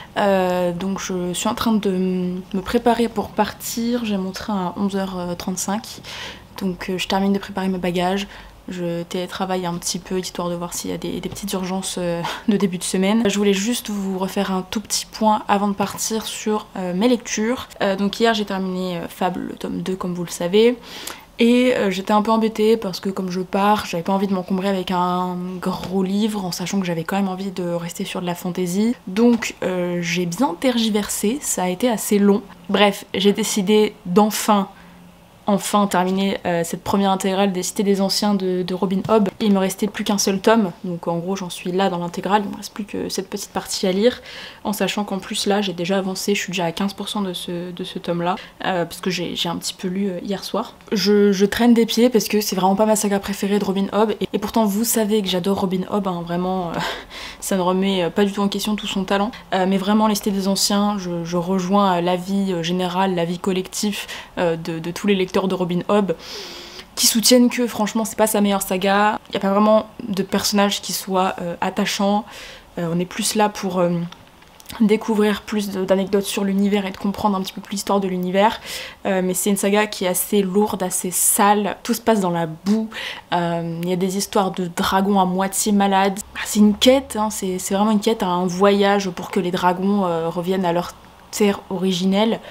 Donc je suis en train de me préparer pour partir, j'ai mon train à 11h35, donc je termine de préparer mes bagages, je télétravaille un petit peu histoire de voir s'il y a des petites urgences de début de semaine. Je voulais juste vous refaire un tout petit point avant de partir sur mes lectures. Donc hier j'ai terminé Fable, le tome 2 comme vous le savez. Et j'étais un peu embêtée parce que comme je pars, j'avais pas envie de m'encombrer avec un gros livre en sachant que j'avais quand même envie de rester sur de la fantasy. Donc j'ai bien tergiversé, ça a été assez long. Bref, j'ai décidé d'enfin terminer cette première intégrale des Cités des Anciens de Robin Hobb. Il me restait plus qu'un seul tome, donc en gros j'en suis là dans l'intégrale, il me reste plus que cette petite partie à lire, en sachant qu'en plus là j'ai déjà avancé, je suis déjà à 15% de ce tome là, parce que j'ai un petit peu lu hier soir. Je traîne des pieds parce que c'est vraiment pas ma saga préférée de Robin Hobb, et pourtant vous savez que j'adore Robin Hobb, hein, vraiment ça ne remet pas du tout en question tout son talent, mais vraiment les Cités des Anciens, je rejoins l'avis général, l'avis collectif de tous les lecteurs de Robin Hobb qui soutiennent que franchement c'est pas sa meilleure saga, il n'y a pas vraiment de personnage qui soit attachant, on est plus là pour découvrir plus d'anecdotes sur l'univers et de comprendre un petit peu plus l'histoire de l'univers, mais c'est une saga qui est assez lourde, assez sale, tout se passe dans la boue, il y a des histoires de dragons à moitié malades, c'est une quête, hein, c'est vraiment une quête, un voyage pour que les dragons reviennent à leur terre originelle.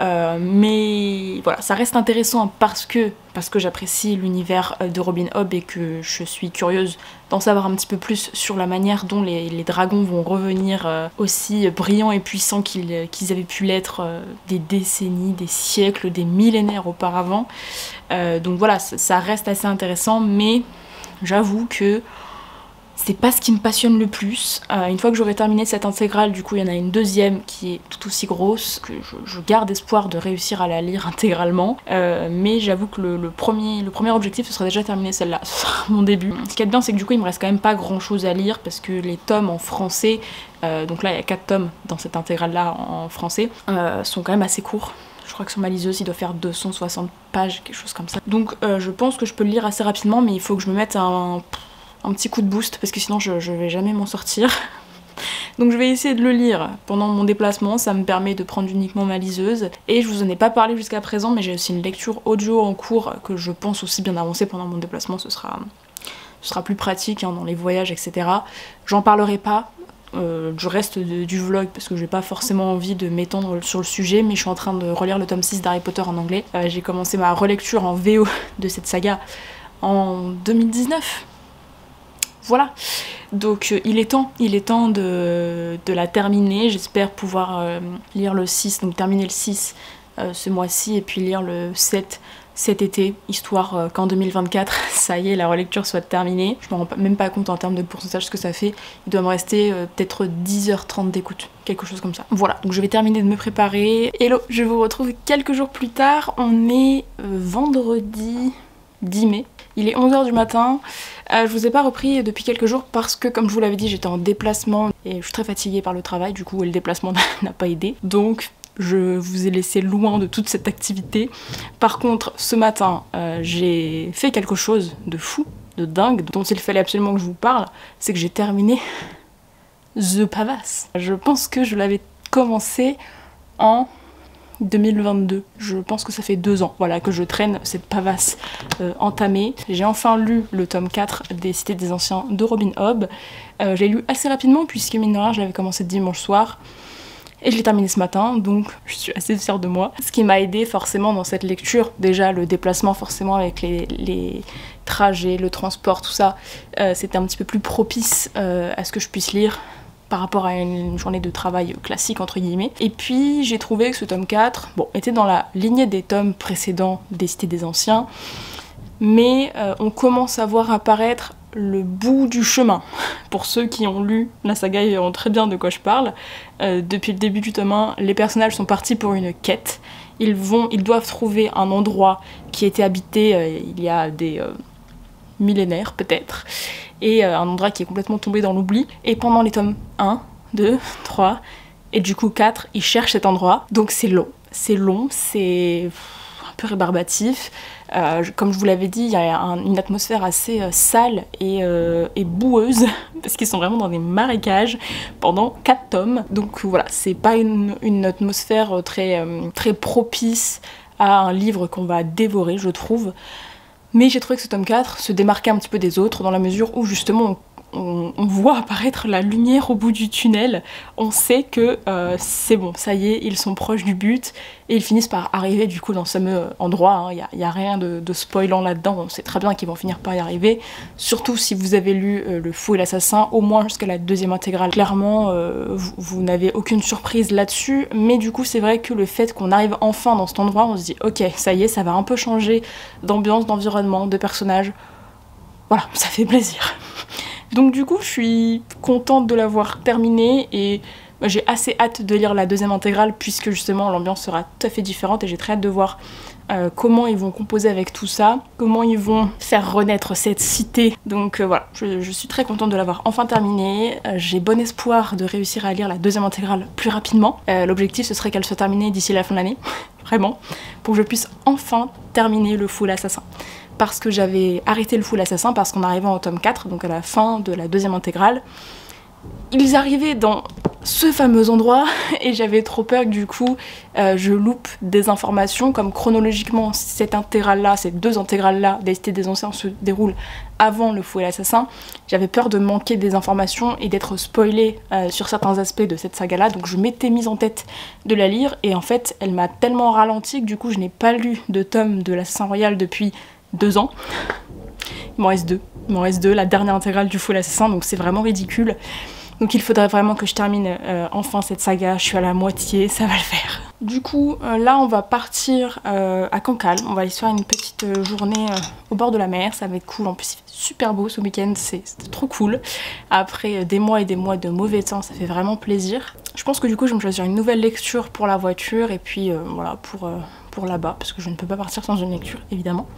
Mais voilà, ça reste intéressant parce que j'apprécie l'univers de Robin Hobb et que je suis curieuse d'en savoir un petit peu plus sur la manière dont les dragons vont revenir aussi brillants et puissants qu'ils avaient pu l'être des décennies, des siècles, des millénaires auparavant. Donc voilà, ça reste assez intéressant, mais j'avoue que c'est pas ce qui me passionne le plus. Une fois que j'aurai terminé cette intégrale, du coup il y en a une deuxième qui est tout aussi grosse, que je garde espoir de réussir à la lire intégralement, mais j'avoue que le premier objectif ce sera déjà terminer celle-là, ce sera mon début. Ce qui est bien c'est que du coup il me reste quand même pas grand chose à lire parce que les tomes en français, donc là il y a 4 tomes dans cette intégrale là en français, sont quand même assez courts. Je crois que sur ma liseuse il doit faire 260 pages, quelque chose comme ça. Donc je pense que je peux le lire assez rapidement, mais il faut que je me mette un petit coup de boost parce que sinon je vais jamais m'en sortir. Donc je vais essayer de le lire pendant mon déplacement, ça me permet de prendre uniquement ma liseuse. Et je vous en ai pas parlé jusqu'à présent, mais j'ai aussi une lecture audio en cours que je pense aussi bien avancer pendant mon déplacement, ce sera plus pratique hein, dans les voyages etc. J'en parlerai pas du reste du vlog parce que j'ai pas forcément envie de m'étendre sur le sujet, mais je suis en train de relire le tome 6 d'Harry Potter en anglais. J'ai commencé ma relecture en VO de cette saga en 2019. Voilà, donc il est temps de la terminer, j'espère pouvoir lire le 6, donc terminer le 6 ce mois-ci et puis lire le 7 cet été, histoire qu'en 2024, ça y est, la relecture soit terminée. Je me rends même pas compte en termes de pourcentage ce que ça fait, il doit me rester peut-être 10h30 d'écoute, quelque chose comme ça. Voilà, donc je vais terminer de me préparer. Hello, je vous retrouve quelques jours plus tard, on est vendredi 10 mai. Il est 11h du matin, je vous ai pas repris depuis quelques jours parce que comme je vous l'avais dit j'étais en déplacement et je suis très fatiguée par le travail, du coup le déplacement n'a pas aidé. Donc je vous ai laissé loin de toute cette activité. Par contre ce matin j'ai fait quelque chose de fou, de dingue, dont il fallait absolument que je vous parle, c'est que j'ai terminé The Pavasse. Je pense que je l'avais commencé en 2022, je pense que ça fait 2 ans voilà, que je traîne cette pavasse entamée. J'ai enfin lu le tome 4 des Cités des Anciens de Robin Hobb. J'ai lu assez rapidement puisque mine de rien je l'avais commencé dimanche soir Et je l'ai terminé ce matin, donc je suis assez fière de moi. Ce qui m'a aidé forcément dans cette lecture, déjà le déplacement forcément avec les trajets, le transport, tout ça, c'était un petit peu plus propice à ce que je puisse lire par rapport à une journée de travail classique entre guillemets. Et puis j'ai trouvé que ce tome 4, bon, était dans la lignée des tomes précédents des Cités des Anciens, mais on commence à voir apparaître le bout du chemin. Pour ceux qui ont lu la saga, ils verront très bien de quoi je parle. Depuis le début du tome 1, les personnages sont partis pour une quête. Ils doivent trouver un endroit qui a été habité il y a des millénaires peut-être, et un endroit qui est complètement tombé dans l'oubli. Et pendant les tomes 1, 2, 3 et du coup 4, ils cherchent cet endroit. Donc c'est long, c'est un peu rébarbatif. Comme je vous l'avais dit, il y a une atmosphère assez sale et boueuse, parce qu'ils sont vraiment dans des marécages pendant 4 tomes. Donc voilà, c'est pas une atmosphère très propice à un livre qu'on va dévorer, je trouve. Mais j'ai trouvé que ce tome 4 se démarquait un petit peu des autres, dans la mesure où justement on voit apparaître la lumière au bout du tunnel. On sait que c'est bon, ça y est, ils sont proches du but, et ils finissent par arriver du coup dans ce fameux endroit. Il n'y a rien de spoilant là-dedans, on sait très bien qu'ils vont finir par y arriver. Surtout si vous avez lu Le Fou et l'Assassin, au moins jusqu'à la 2e intégrale. Clairement, vous n'avez aucune surprise là-dessus, mais du coup c'est vrai que le fait qu'on arrive enfin dans cet endroit, on se dit ok, ça y est, ça va un peu changer d'ambiance, d'environnement, de personnages. Voilà, ça fait plaisir. Donc du coup je suis contente de l'avoir terminé, et j'ai assez hâte de lire la 2e intégrale, puisque justement l'ambiance sera tout à fait différente, et j'ai très hâte de voir comment ils vont composer avec tout ça, comment ils vont faire renaître cette cité. Donc voilà, je suis très contente de l'avoir enfin terminée. J'ai bon espoir de réussir à lire la 2e intégrale plus rapidement. L'objectif ce serait qu'elle soit terminée d'ici la fin de l'année, vraiment, pour que je puisse enfin terminer Le Fou et l'Assassin. Parce que j'avais arrêté Le Fou et l'Assassin parce qu'en arrivant au tome 4, donc à la fin de la 2e intégrale, ils arrivaient dans ce fameux endroit et j'avais trop peur que du coup je loupe des informations, comme chronologiquement cette intégrale-là, ces 2 intégrales-là des Cités des Anciens se déroulent avant Le Fou et l'Assassin. J'avais peur de manquer des informations et d'être spoilée sur certains aspects de cette saga-là, donc je m'étais mise en tête de la lire, et en fait elle m'a tellement ralenti que du coup je n'ai pas lu de tome de l'Assassin Royal depuis 2 ans. Il m'en reste 2. Il m'en reste 2, la dernière intégrale du Fou et l'Assassin, donc c'est vraiment ridicule. Donc il faudrait vraiment que je termine enfin cette saga, je suis à la moitié, ça va le faire. Du coup, là on va partir à Cancale, on va aller se faire une petite journée au bord de la mer, ça va être cool, en plus il fait super beau ce week-end, c'est trop cool. Après des mois et des mois de mauvais temps, ça fait vraiment plaisir. Je pense que du coup je vais me choisir une nouvelle lecture pour la voiture, et puis voilà, pour là-bas, parce que je ne peux pas partir sans une lecture, évidemment.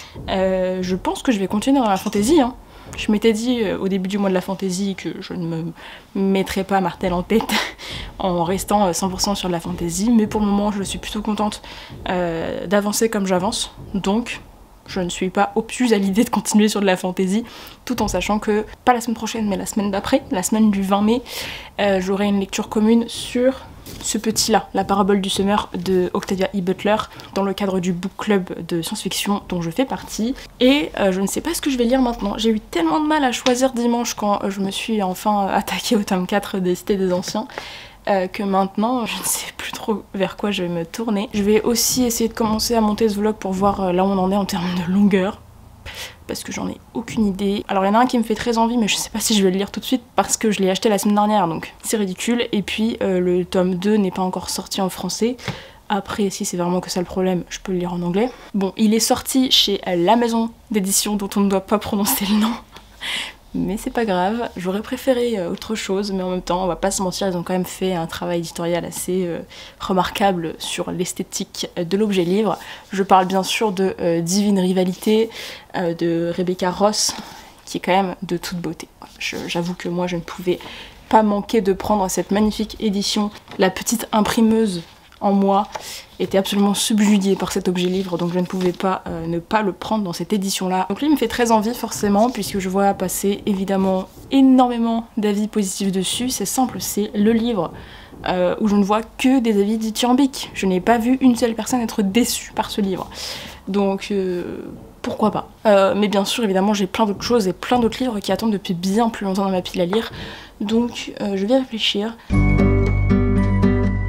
Je pense que je vais continuer dans la fantaisie, hein. Je m'étais dit au début du mois de la fantaisie que je ne me mettrais pas martel en tête en restant 100% sur de la fantaisie, mais pour le moment je suis plutôt contente d'avancer comme j'avance, donc je ne suis pas obtuse à l'idée de continuer sur de la fantaisie, tout en sachant que, pas la semaine prochaine mais la semaine d'après, la semaine du 20 mai, j'aurai une lecture commune sur ce petit-là, La Parabole du Semeur de Octavia E. Butler, dans le cadre du book club de science-fiction dont je fais partie. Et je ne sais pas ce que je vais lire maintenant. J'ai eu tellement de mal à choisir dimanche quand je me suis enfin attaquée au tome 4 des Cités des Anciens, que maintenant je ne sais plus trop vers quoi je vais me tourner. Je vais aussi essayer de commencer à monter ce vlog pour voir là où on en est en termes de longueur, parce que j'en ai aucune idée. Alors il y en a un qui me fait très envie, mais je sais pas si je vais le lire tout de suite parce que je l'ai acheté la semaine dernière, donc c'est ridicule. Et puis le tome 2 n'est pas encore sorti en français. Après, si c'est vraiment que ça le problème, je peux le lire en anglais. Bon, il est sorti chez la maison d'édition dont on ne doit pas prononcer le nom, mais c'est pas grave, j'aurais préféré autre chose, mais en même temps, on va pas se mentir, ils ont quand même fait un travail éditorial assez remarquable sur l'esthétique de l'objet livre. Je parle bien sûr de Divine Rivalité, de Rebecca Ross, qui est quand même de toute beauté. J'avoue que moi je ne pouvais pas manquer de prendre cette magnifique édition. La petite imprimeuse en moi était absolument subjuguée par cet objet livre, donc je ne pouvais pas ne pas le prendre dans cette édition là. Donc lui il me fait très envie forcément, puisque je vois passer évidemment énormément d'avis positifs dessus. C'est simple, c'est le livre où je ne vois que des avis dithyrambiques. Je n'ai pas vu une seule personne être déçue par ce livre, donc pourquoi pas. Mais bien sûr évidemment j'ai plein d'autres choses et plein d'autres livres qui attendent depuis bien plus longtemps dans ma pile à lire, donc je vais réfléchir.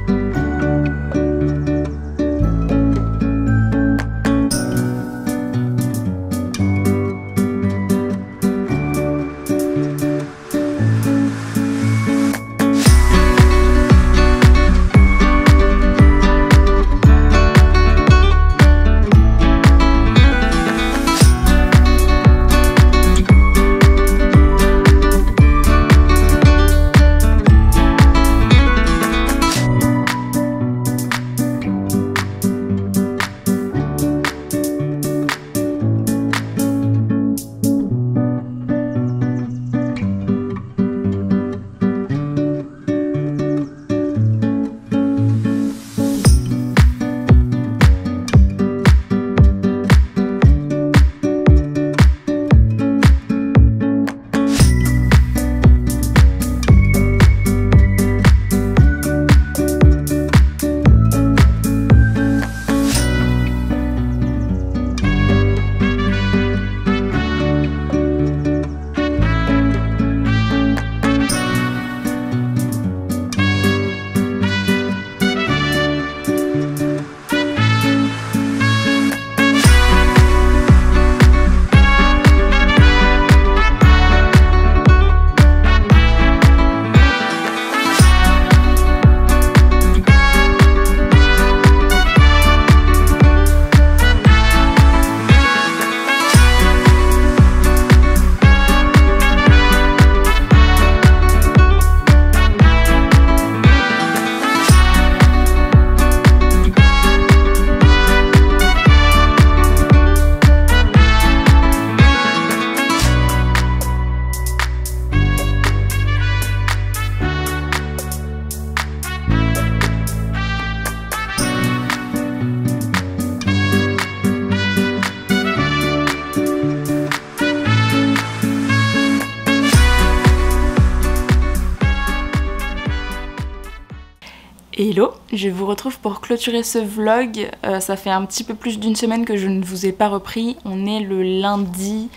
Hello, je vous retrouve pour clôturer ce vlog. Ça fait un petit peu plus d'une semaine que je ne vous ai pas repris. On est le lundi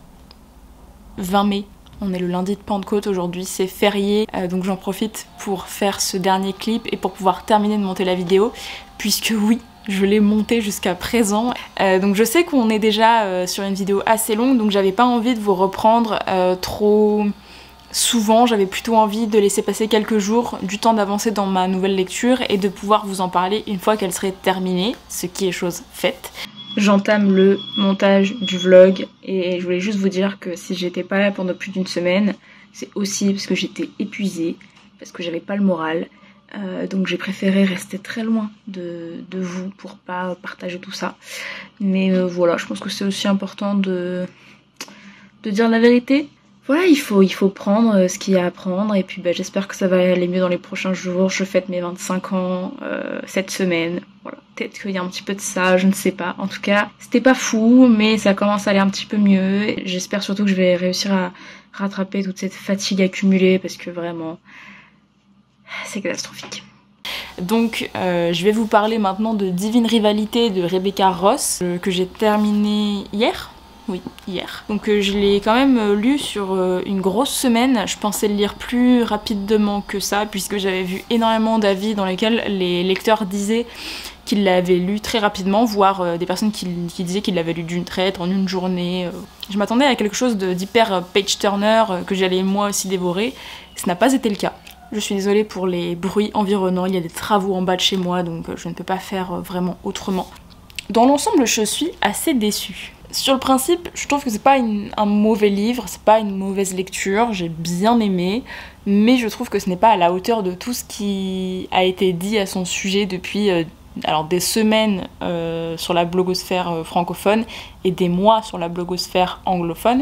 20 mai. On est le lundi de Pentecôte aujourd'hui, c'est férié, donc j'en profite pour faire ce dernier clip et pour pouvoir terminer de monter la vidéo, puisque oui, je l'ai montée jusqu'à présent. Donc je sais qu'on est déjà sur une vidéo assez longue, donc j'avais pas envie de vous reprendre trop souvent, j'avais plutôt envie de laisser passer quelques jours, du temps d'avancer dans ma nouvelle lecture et de pouvoir vous en parler une fois qu'elle serait terminée, ce qui est chose faite. J'entame le montage du vlog et je voulais juste vous dire que si j'étais pas là pendant plus d'une semaine, c'est aussi parce que j'étais épuisée, parce que j'avais pas le moral, donc j'ai préféré rester très loin de vous pour pas partager tout ça. Mais voilà, je pense que c'est aussi important de dire la vérité. Voilà, il faut prendre ce qu'il y a à prendre et puis j'espère que ça va aller mieux dans les prochains jours. Je fête mes 25 ans cette semaine. Voilà, peut-être qu'il y a un petit peu de ça, je ne sais pas. En tout cas, c'était pas fou, mais ça commence à aller un petit peu mieux. J'espère surtout que je vais réussir à rattraper toute cette fatigue accumulée parce que vraiment, c'est catastrophique. Donc je vais vous parler maintenant de Divine Rivalité de Rebecca Ross que j'ai terminé hier. Oui, hier. Donc je l'ai quand même lu sur une grosse semaine. Je pensais le lire plus rapidement que ça, puisque j'avais vu énormément d'avis dans lesquels les lecteurs disaient qu'ils l'avaient lu très rapidement, voire des personnes qui disaient qu'ils l'avaient lu d'une traite, en une journée. Je m'attendais à quelque chose d'hyper page-turner que j'allais moi aussi dévorer. Ce n'a pas été le cas. Je suis désolée pour les bruits environnants, il y a des travaux en bas de chez moi, donc je ne peux pas faire vraiment autrement. Dans l'ensemble, je suis assez déçue. Sur le principe, je trouve que c'est pas un mauvais livre, c'est pas une mauvaise lecture, j'ai bien aimé, mais je trouve que ce n'est pas à la hauteur de tout ce qui a été dit à son sujet depuis des semaines sur la blogosphère francophone et des mois sur la blogosphère anglophone.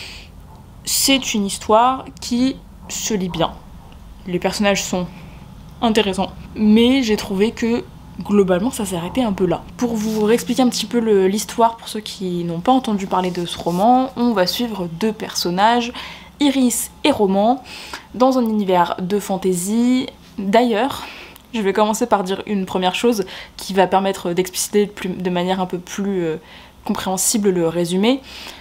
C'est une histoire qui se lit bien. Les personnages sont intéressants, mais j'ai trouvé que globalement, ça s'est arrêté un peu là. Pour vous réexpliquer un petit peu l'histoire, pour ceux qui n'ont pas entendu parler de ce roman, on va suivre deux personnages, Iris et Roman, dans un univers de fantasy. D'ailleurs, je vais commencer par dire une première chose qui va permettre d'expliciter de manière un peu plus compréhensible le résumé.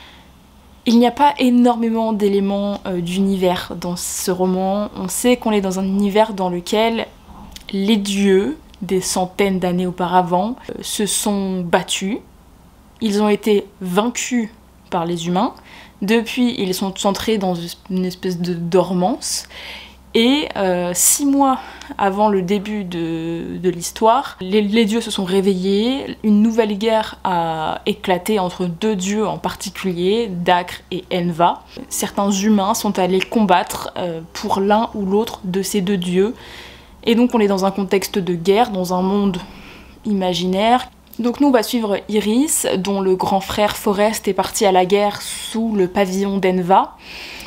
Il n'y a pas énormément d'éléments d'univers dans ce roman. On sait qu'on est dans un univers dans lequel les dieux, des centaines d'années auparavant, se sont battus. Ils ont été vaincus par les humains. Depuis, ils sont entrés dans une espèce de dormance. Et 6 mois avant le début de l'histoire, les dieux se sont réveillés. Une nouvelle guerre a éclaté entre deux dieux en particulier, Dacre et Enva. Certains humains sont allés combattre pour l'un ou l'autre de ces deux dieux. Et donc on est dans un contexte de guerre, dans un monde imaginaire. Donc nous on va suivre Iris, dont le grand frère Forrest est parti à la guerre sous le pavillon d'Enva.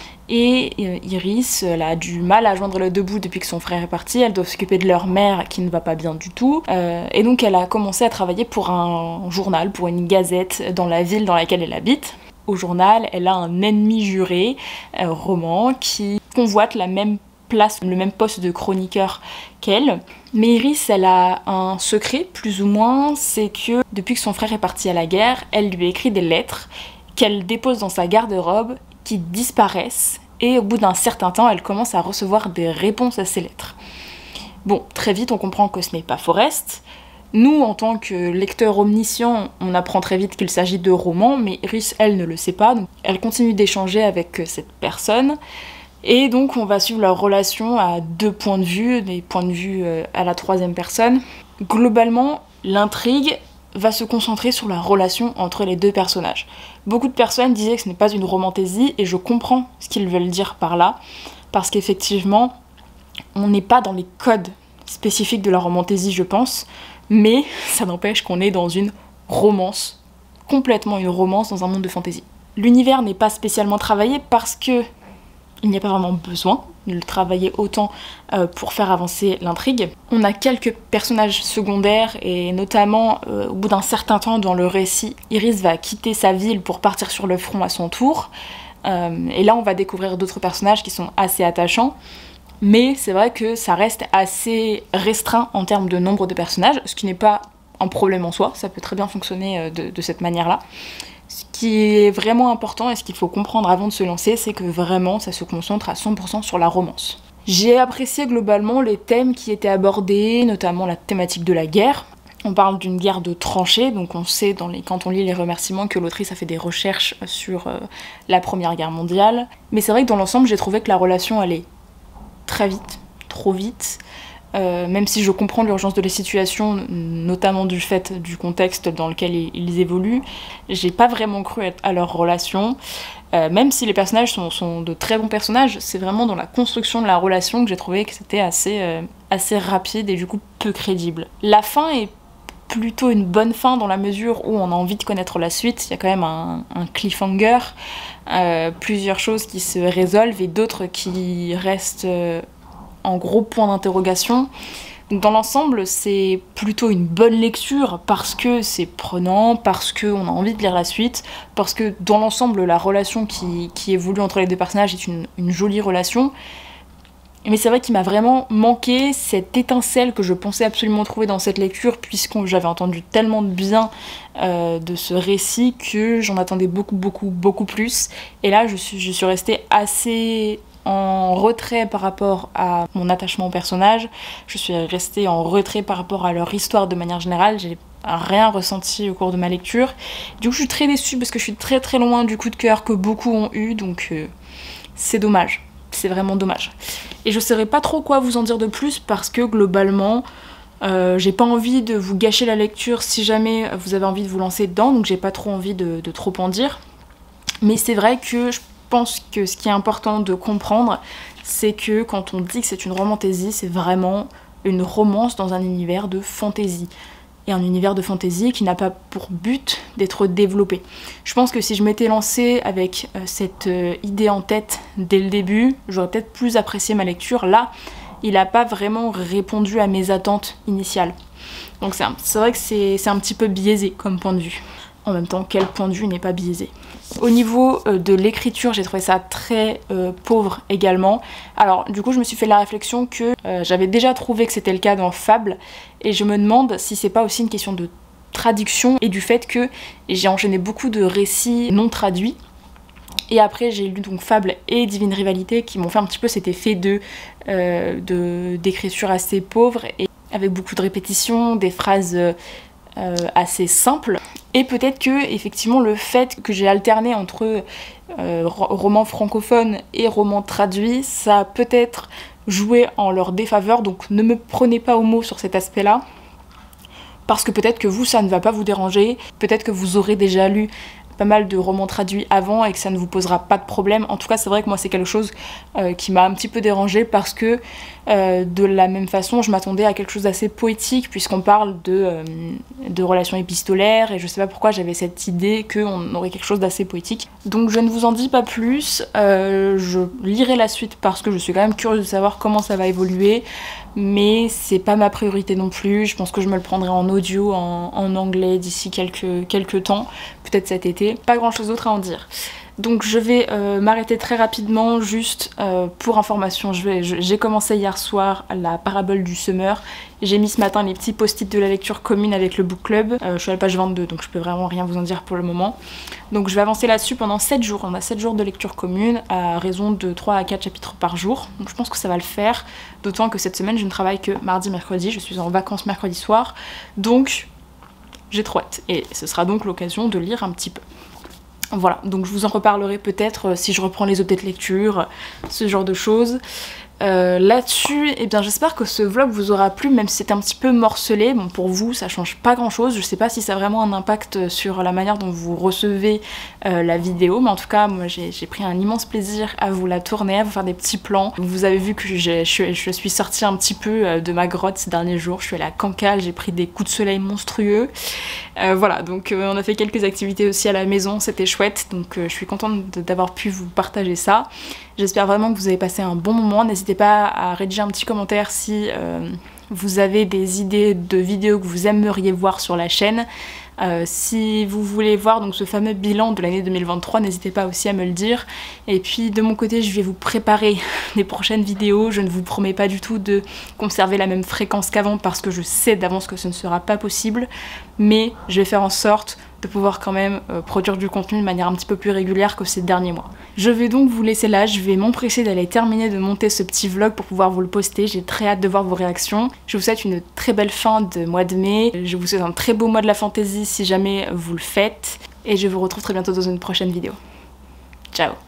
Et Iris, elle a du mal à joindre les deux bouts depuis que son frère est parti, elle doit s'occuper de leur mère qui ne va pas bien du tout. Et donc elle a commencé à travailler pour un journal, pour une gazette dans la ville dans laquelle elle habite. Au journal, elle a un ennemi juré, Roman, qui convoite la même place, le même poste de chroniqueur qu'elle. Mais Iris, elle a un secret, plus ou moins, c'est que depuis que son frère est parti à la guerre, elle lui écrit des lettres qu'elle dépose dans sa garde-robe, qui disparaissent, et au bout d'un certain temps, elle commence à recevoir des réponses à ces lettres. Bon, très vite, on comprend que ce n'est pas Forrest. Nous, en tant que lecteurs omniscients, on apprend très vite qu'il s'agit de Roman, mais Iris, elle, ne le sait pas, donc elle continue d'échanger avec cette personne. Et donc on va suivre leur relation à deux points de vue, des points de vue à la troisième personne. Globalement, l'intrigue va se concentrer sur la relation entre les deux personnages. Beaucoup de personnes disaient que ce n'est pas une romantaisie, et je comprends ce qu'ils veulent dire par là, parce qu'effectivement, on n'est pas dans les codes spécifiques de la romantaisie, je pense, mais ça n'empêche qu'on est dans une romance, complètement une romance dans un monde de fantasy. L'univers n'est pas spécialement travaillé parce que il n'y a pas vraiment besoin de le travailler autant pour faire avancer l'intrigue. On a quelques personnages secondaires et notamment au bout d'un certain temps dans le récit, Iris va quitter sa ville pour partir sur le front à son tour. Et là on va découvrir d'autres personnages qui sont assez attachants. mais c'est vrai que ça reste assez restreint en termes de nombre de personnages, ce qui n'est pas un problème en soi, ça peut très bien fonctionner de cette manière-là. Ce qui est vraiment important et ce qu'il faut comprendre avant de se lancer, c'est que vraiment ça se concentre à 100% sur la romance. J'ai apprécié globalement les thèmes qui étaient abordés, notamment la thématique de la guerre. On parle d'une guerre de tranchées, donc on sait quand on lit les remerciements que l'autrice a fait des recherches sur la Première Guerre mondiale. Mais c'est vrai que dans l'ensemble, j'ai trouvé que la relation allait très vite, trop vite. Même si je comprends l'urgence de la situation, notamment du fait du contexte dans lequel ils évoluent, j'ai pas vraiment cru à leur relation. Même si les personnages sont de très bons personnages, c'est vraiment dans la construction de la relation que j'ai trouvé que c'était assez rapide et du coup peu crédible. La fin est plutôt une bonne fin dans la mesure où on a envie de connaître la suite. Il y a quand même un cliffhanger, plusieurs choses qui se résolvent et d'autres qui restent en gros point d'interrogation. Donc dans l'ensemble, c'est plutôt une bonne lecture parce que c'est prenant, parce qu'on a envie de lire la suite, parce que dans l'ensemble, la relation qui évolue entre les deux personnages est une jolie relation. Mais c'est vrai qu'il m'a vraiment manqué cette étincelle que je pensais absolument trouver dans cette lecture, puisque j'avais entendu tellement de bien de ce récit que j'en attendais beaucoup plus. Et là, je suis restée assez en retrait par rapport à mon attachement au personnage, je suis restée en retrait par rapport à leur histoire de manière générale, j'ai rien ressenti au cours de ma lecture. Du coup je suis très déçue parce que je suis très loin du coup de cœur que beaucoup ont eu, donc c'est dommage, c'est vraiment dommage. Et je saurais pas trop quoi vous en dire de plus parce que globalement j'ai pas envie de vous gâcher la lecture si jamais vous avez envie de vous lancer dedans, donc j'ai pas trop envie de trop en dire. Mais c'est vrai que je pense que ce qui est important de comprendre, c'est que quand on dit que c'est une romantasy, c'est vraiment une romance dans un univers de fantasy. Et un univers de fantasy qui n'a pas pour but d'être développé. Je pense que si je m'étais lancée avec cette idée en tête dès le début, j'aurais peut-être plus apprécié ma lecture. Là, il n'a pas vraiment répondu à mes attentes initiales. Donc c'est vrai que c'est un petit peu biaisé comme point de vue. En même temps, quel point de vue n'est pas biaisé? Au niveau de l'écriture, j'ai trouvé ça très pauvre également. Alors du coup je me suis fait la réflexion que j'avais déjà trouvé que c'était le cas dans Fable, et je me demande si c'est pas aussi une question de traduction et du fait que j'ai enchaîné beaucoup de récits non traduits. Et après j'ai lu donc Fable et Divine Rivalité qui m'ont fait un petit peu cet effet d'écriture assez pauvre et avec beaucoup de répétitions, des phrases assez simples. Et peut-être que effectivement le fait que j'ai alterné entre romans francophones et romans traduits, ça a peut-être joué en leur défaveur, donc ne me prenez pas au mot sur cet aspect-là, parce que peut-être que vous ça ne va pas vous déranger, peut-être que vous aurez déjà lu pas mal de romans traduits avant et que ça ne vous posera pas de problème. En tout cas c'est vrai que moi c'est quelque chose qui m'a un petit peu dérangée parce que de la même façon je m'attendais à quelque chose d'assez poétique puisqu'on parle de relations épistolaires et je sais pas pourquoi j'avais cette idée qu'on aurait quelque chose d'assez poétique. Donc je ne vous en dis pas plus, je lirai la suite parce que je suis quand même curieuse de savoir comment ça va évoluer, mais c'est pas ma priorité non plus. Je pense que je me le prendrai en audio, en anglais d'ici quelques temps, peut-être cet été. Pas grand chose d'autre à en dire. Donc je vais m'arrêter très rapidement, juste pour information, j'ai commencé hier soir la parabole du Summer, j'ai mis ce matin les petits post-it de la lecture commune avec le book club, je suis à la page 22 donc je peux vraiment rien vous en dire pour le moment. Donc je vais avancer là-dessus pendant 7 jours, on a 7 jours de lecture commune à raison de 3 à 4 chapitres par jour, donc je pense que ça va le faire, d'autant que cette semaine je ne travaille que mardi, mercredi, je suis en vacances mercredi soir, donc j'ai trop hâte et ce sera donc l'occasion de lire un petit peu. Voilà, donc je vous en reparlerai peut-être si je reprends les updates lecture, ce genre de choses. Là-dessus, eh bien j'espère que ce vlog vous aura plu, même si c'est un petit peu morcelé. Bon, pour vous ça change pas grand chose, je sais pas si ça a vraiment un impact sur la manière dont vous recevez la vidéo, mais en tout cas moi j'ai pris un immense plaisir à vous la tourner, à vous faire des petits plans. Vous avez vu que je suis sortie un petit peu de ma grotte ces derniers jours, je suis allée à Cancale, j'ai pris des coups de soleil monstrueux. Voilà, donc on a fait quelques activités aussi à la maison, c'était chouette, donc je suis contente d'avoir pu vous partager ça. J'espère vraiment que vous avez passé un bon moment, n'hésitez pas à rédiger un petit commentaire si vous avez des idées de vidéos que vous aimeriez voir sur la chaîne. Si vous voulez voir donc ce fameux bilan de l'année 2023, n'hésitez pas aussi à me le dire. Et puis de mon côté, je vais vous préparer les prochaines vidéos. Je ne vous promets pas du tout de conserver la même fréquence qu'avant parce que je sais d'avance que ce ne sera pas possible, mais je vais faire en sorte de pouvoir quand même produire du contenu de manière un petit peu plus régulière que ces derniers mois. Je vais donc vous laisser là, je vais m'empresser d'aller terminer de monter ce petit vlog pour pouvoir vous le poster. J'ai très hâte de voir vos réactions. Je vous souhaite une très belle fin de mois de mai. Je vous souhaite un très beau mois de la fantaisie si jamais vous le faites. Et je vous retrouve très bientôt dans une prochaine vidéo. Ciao!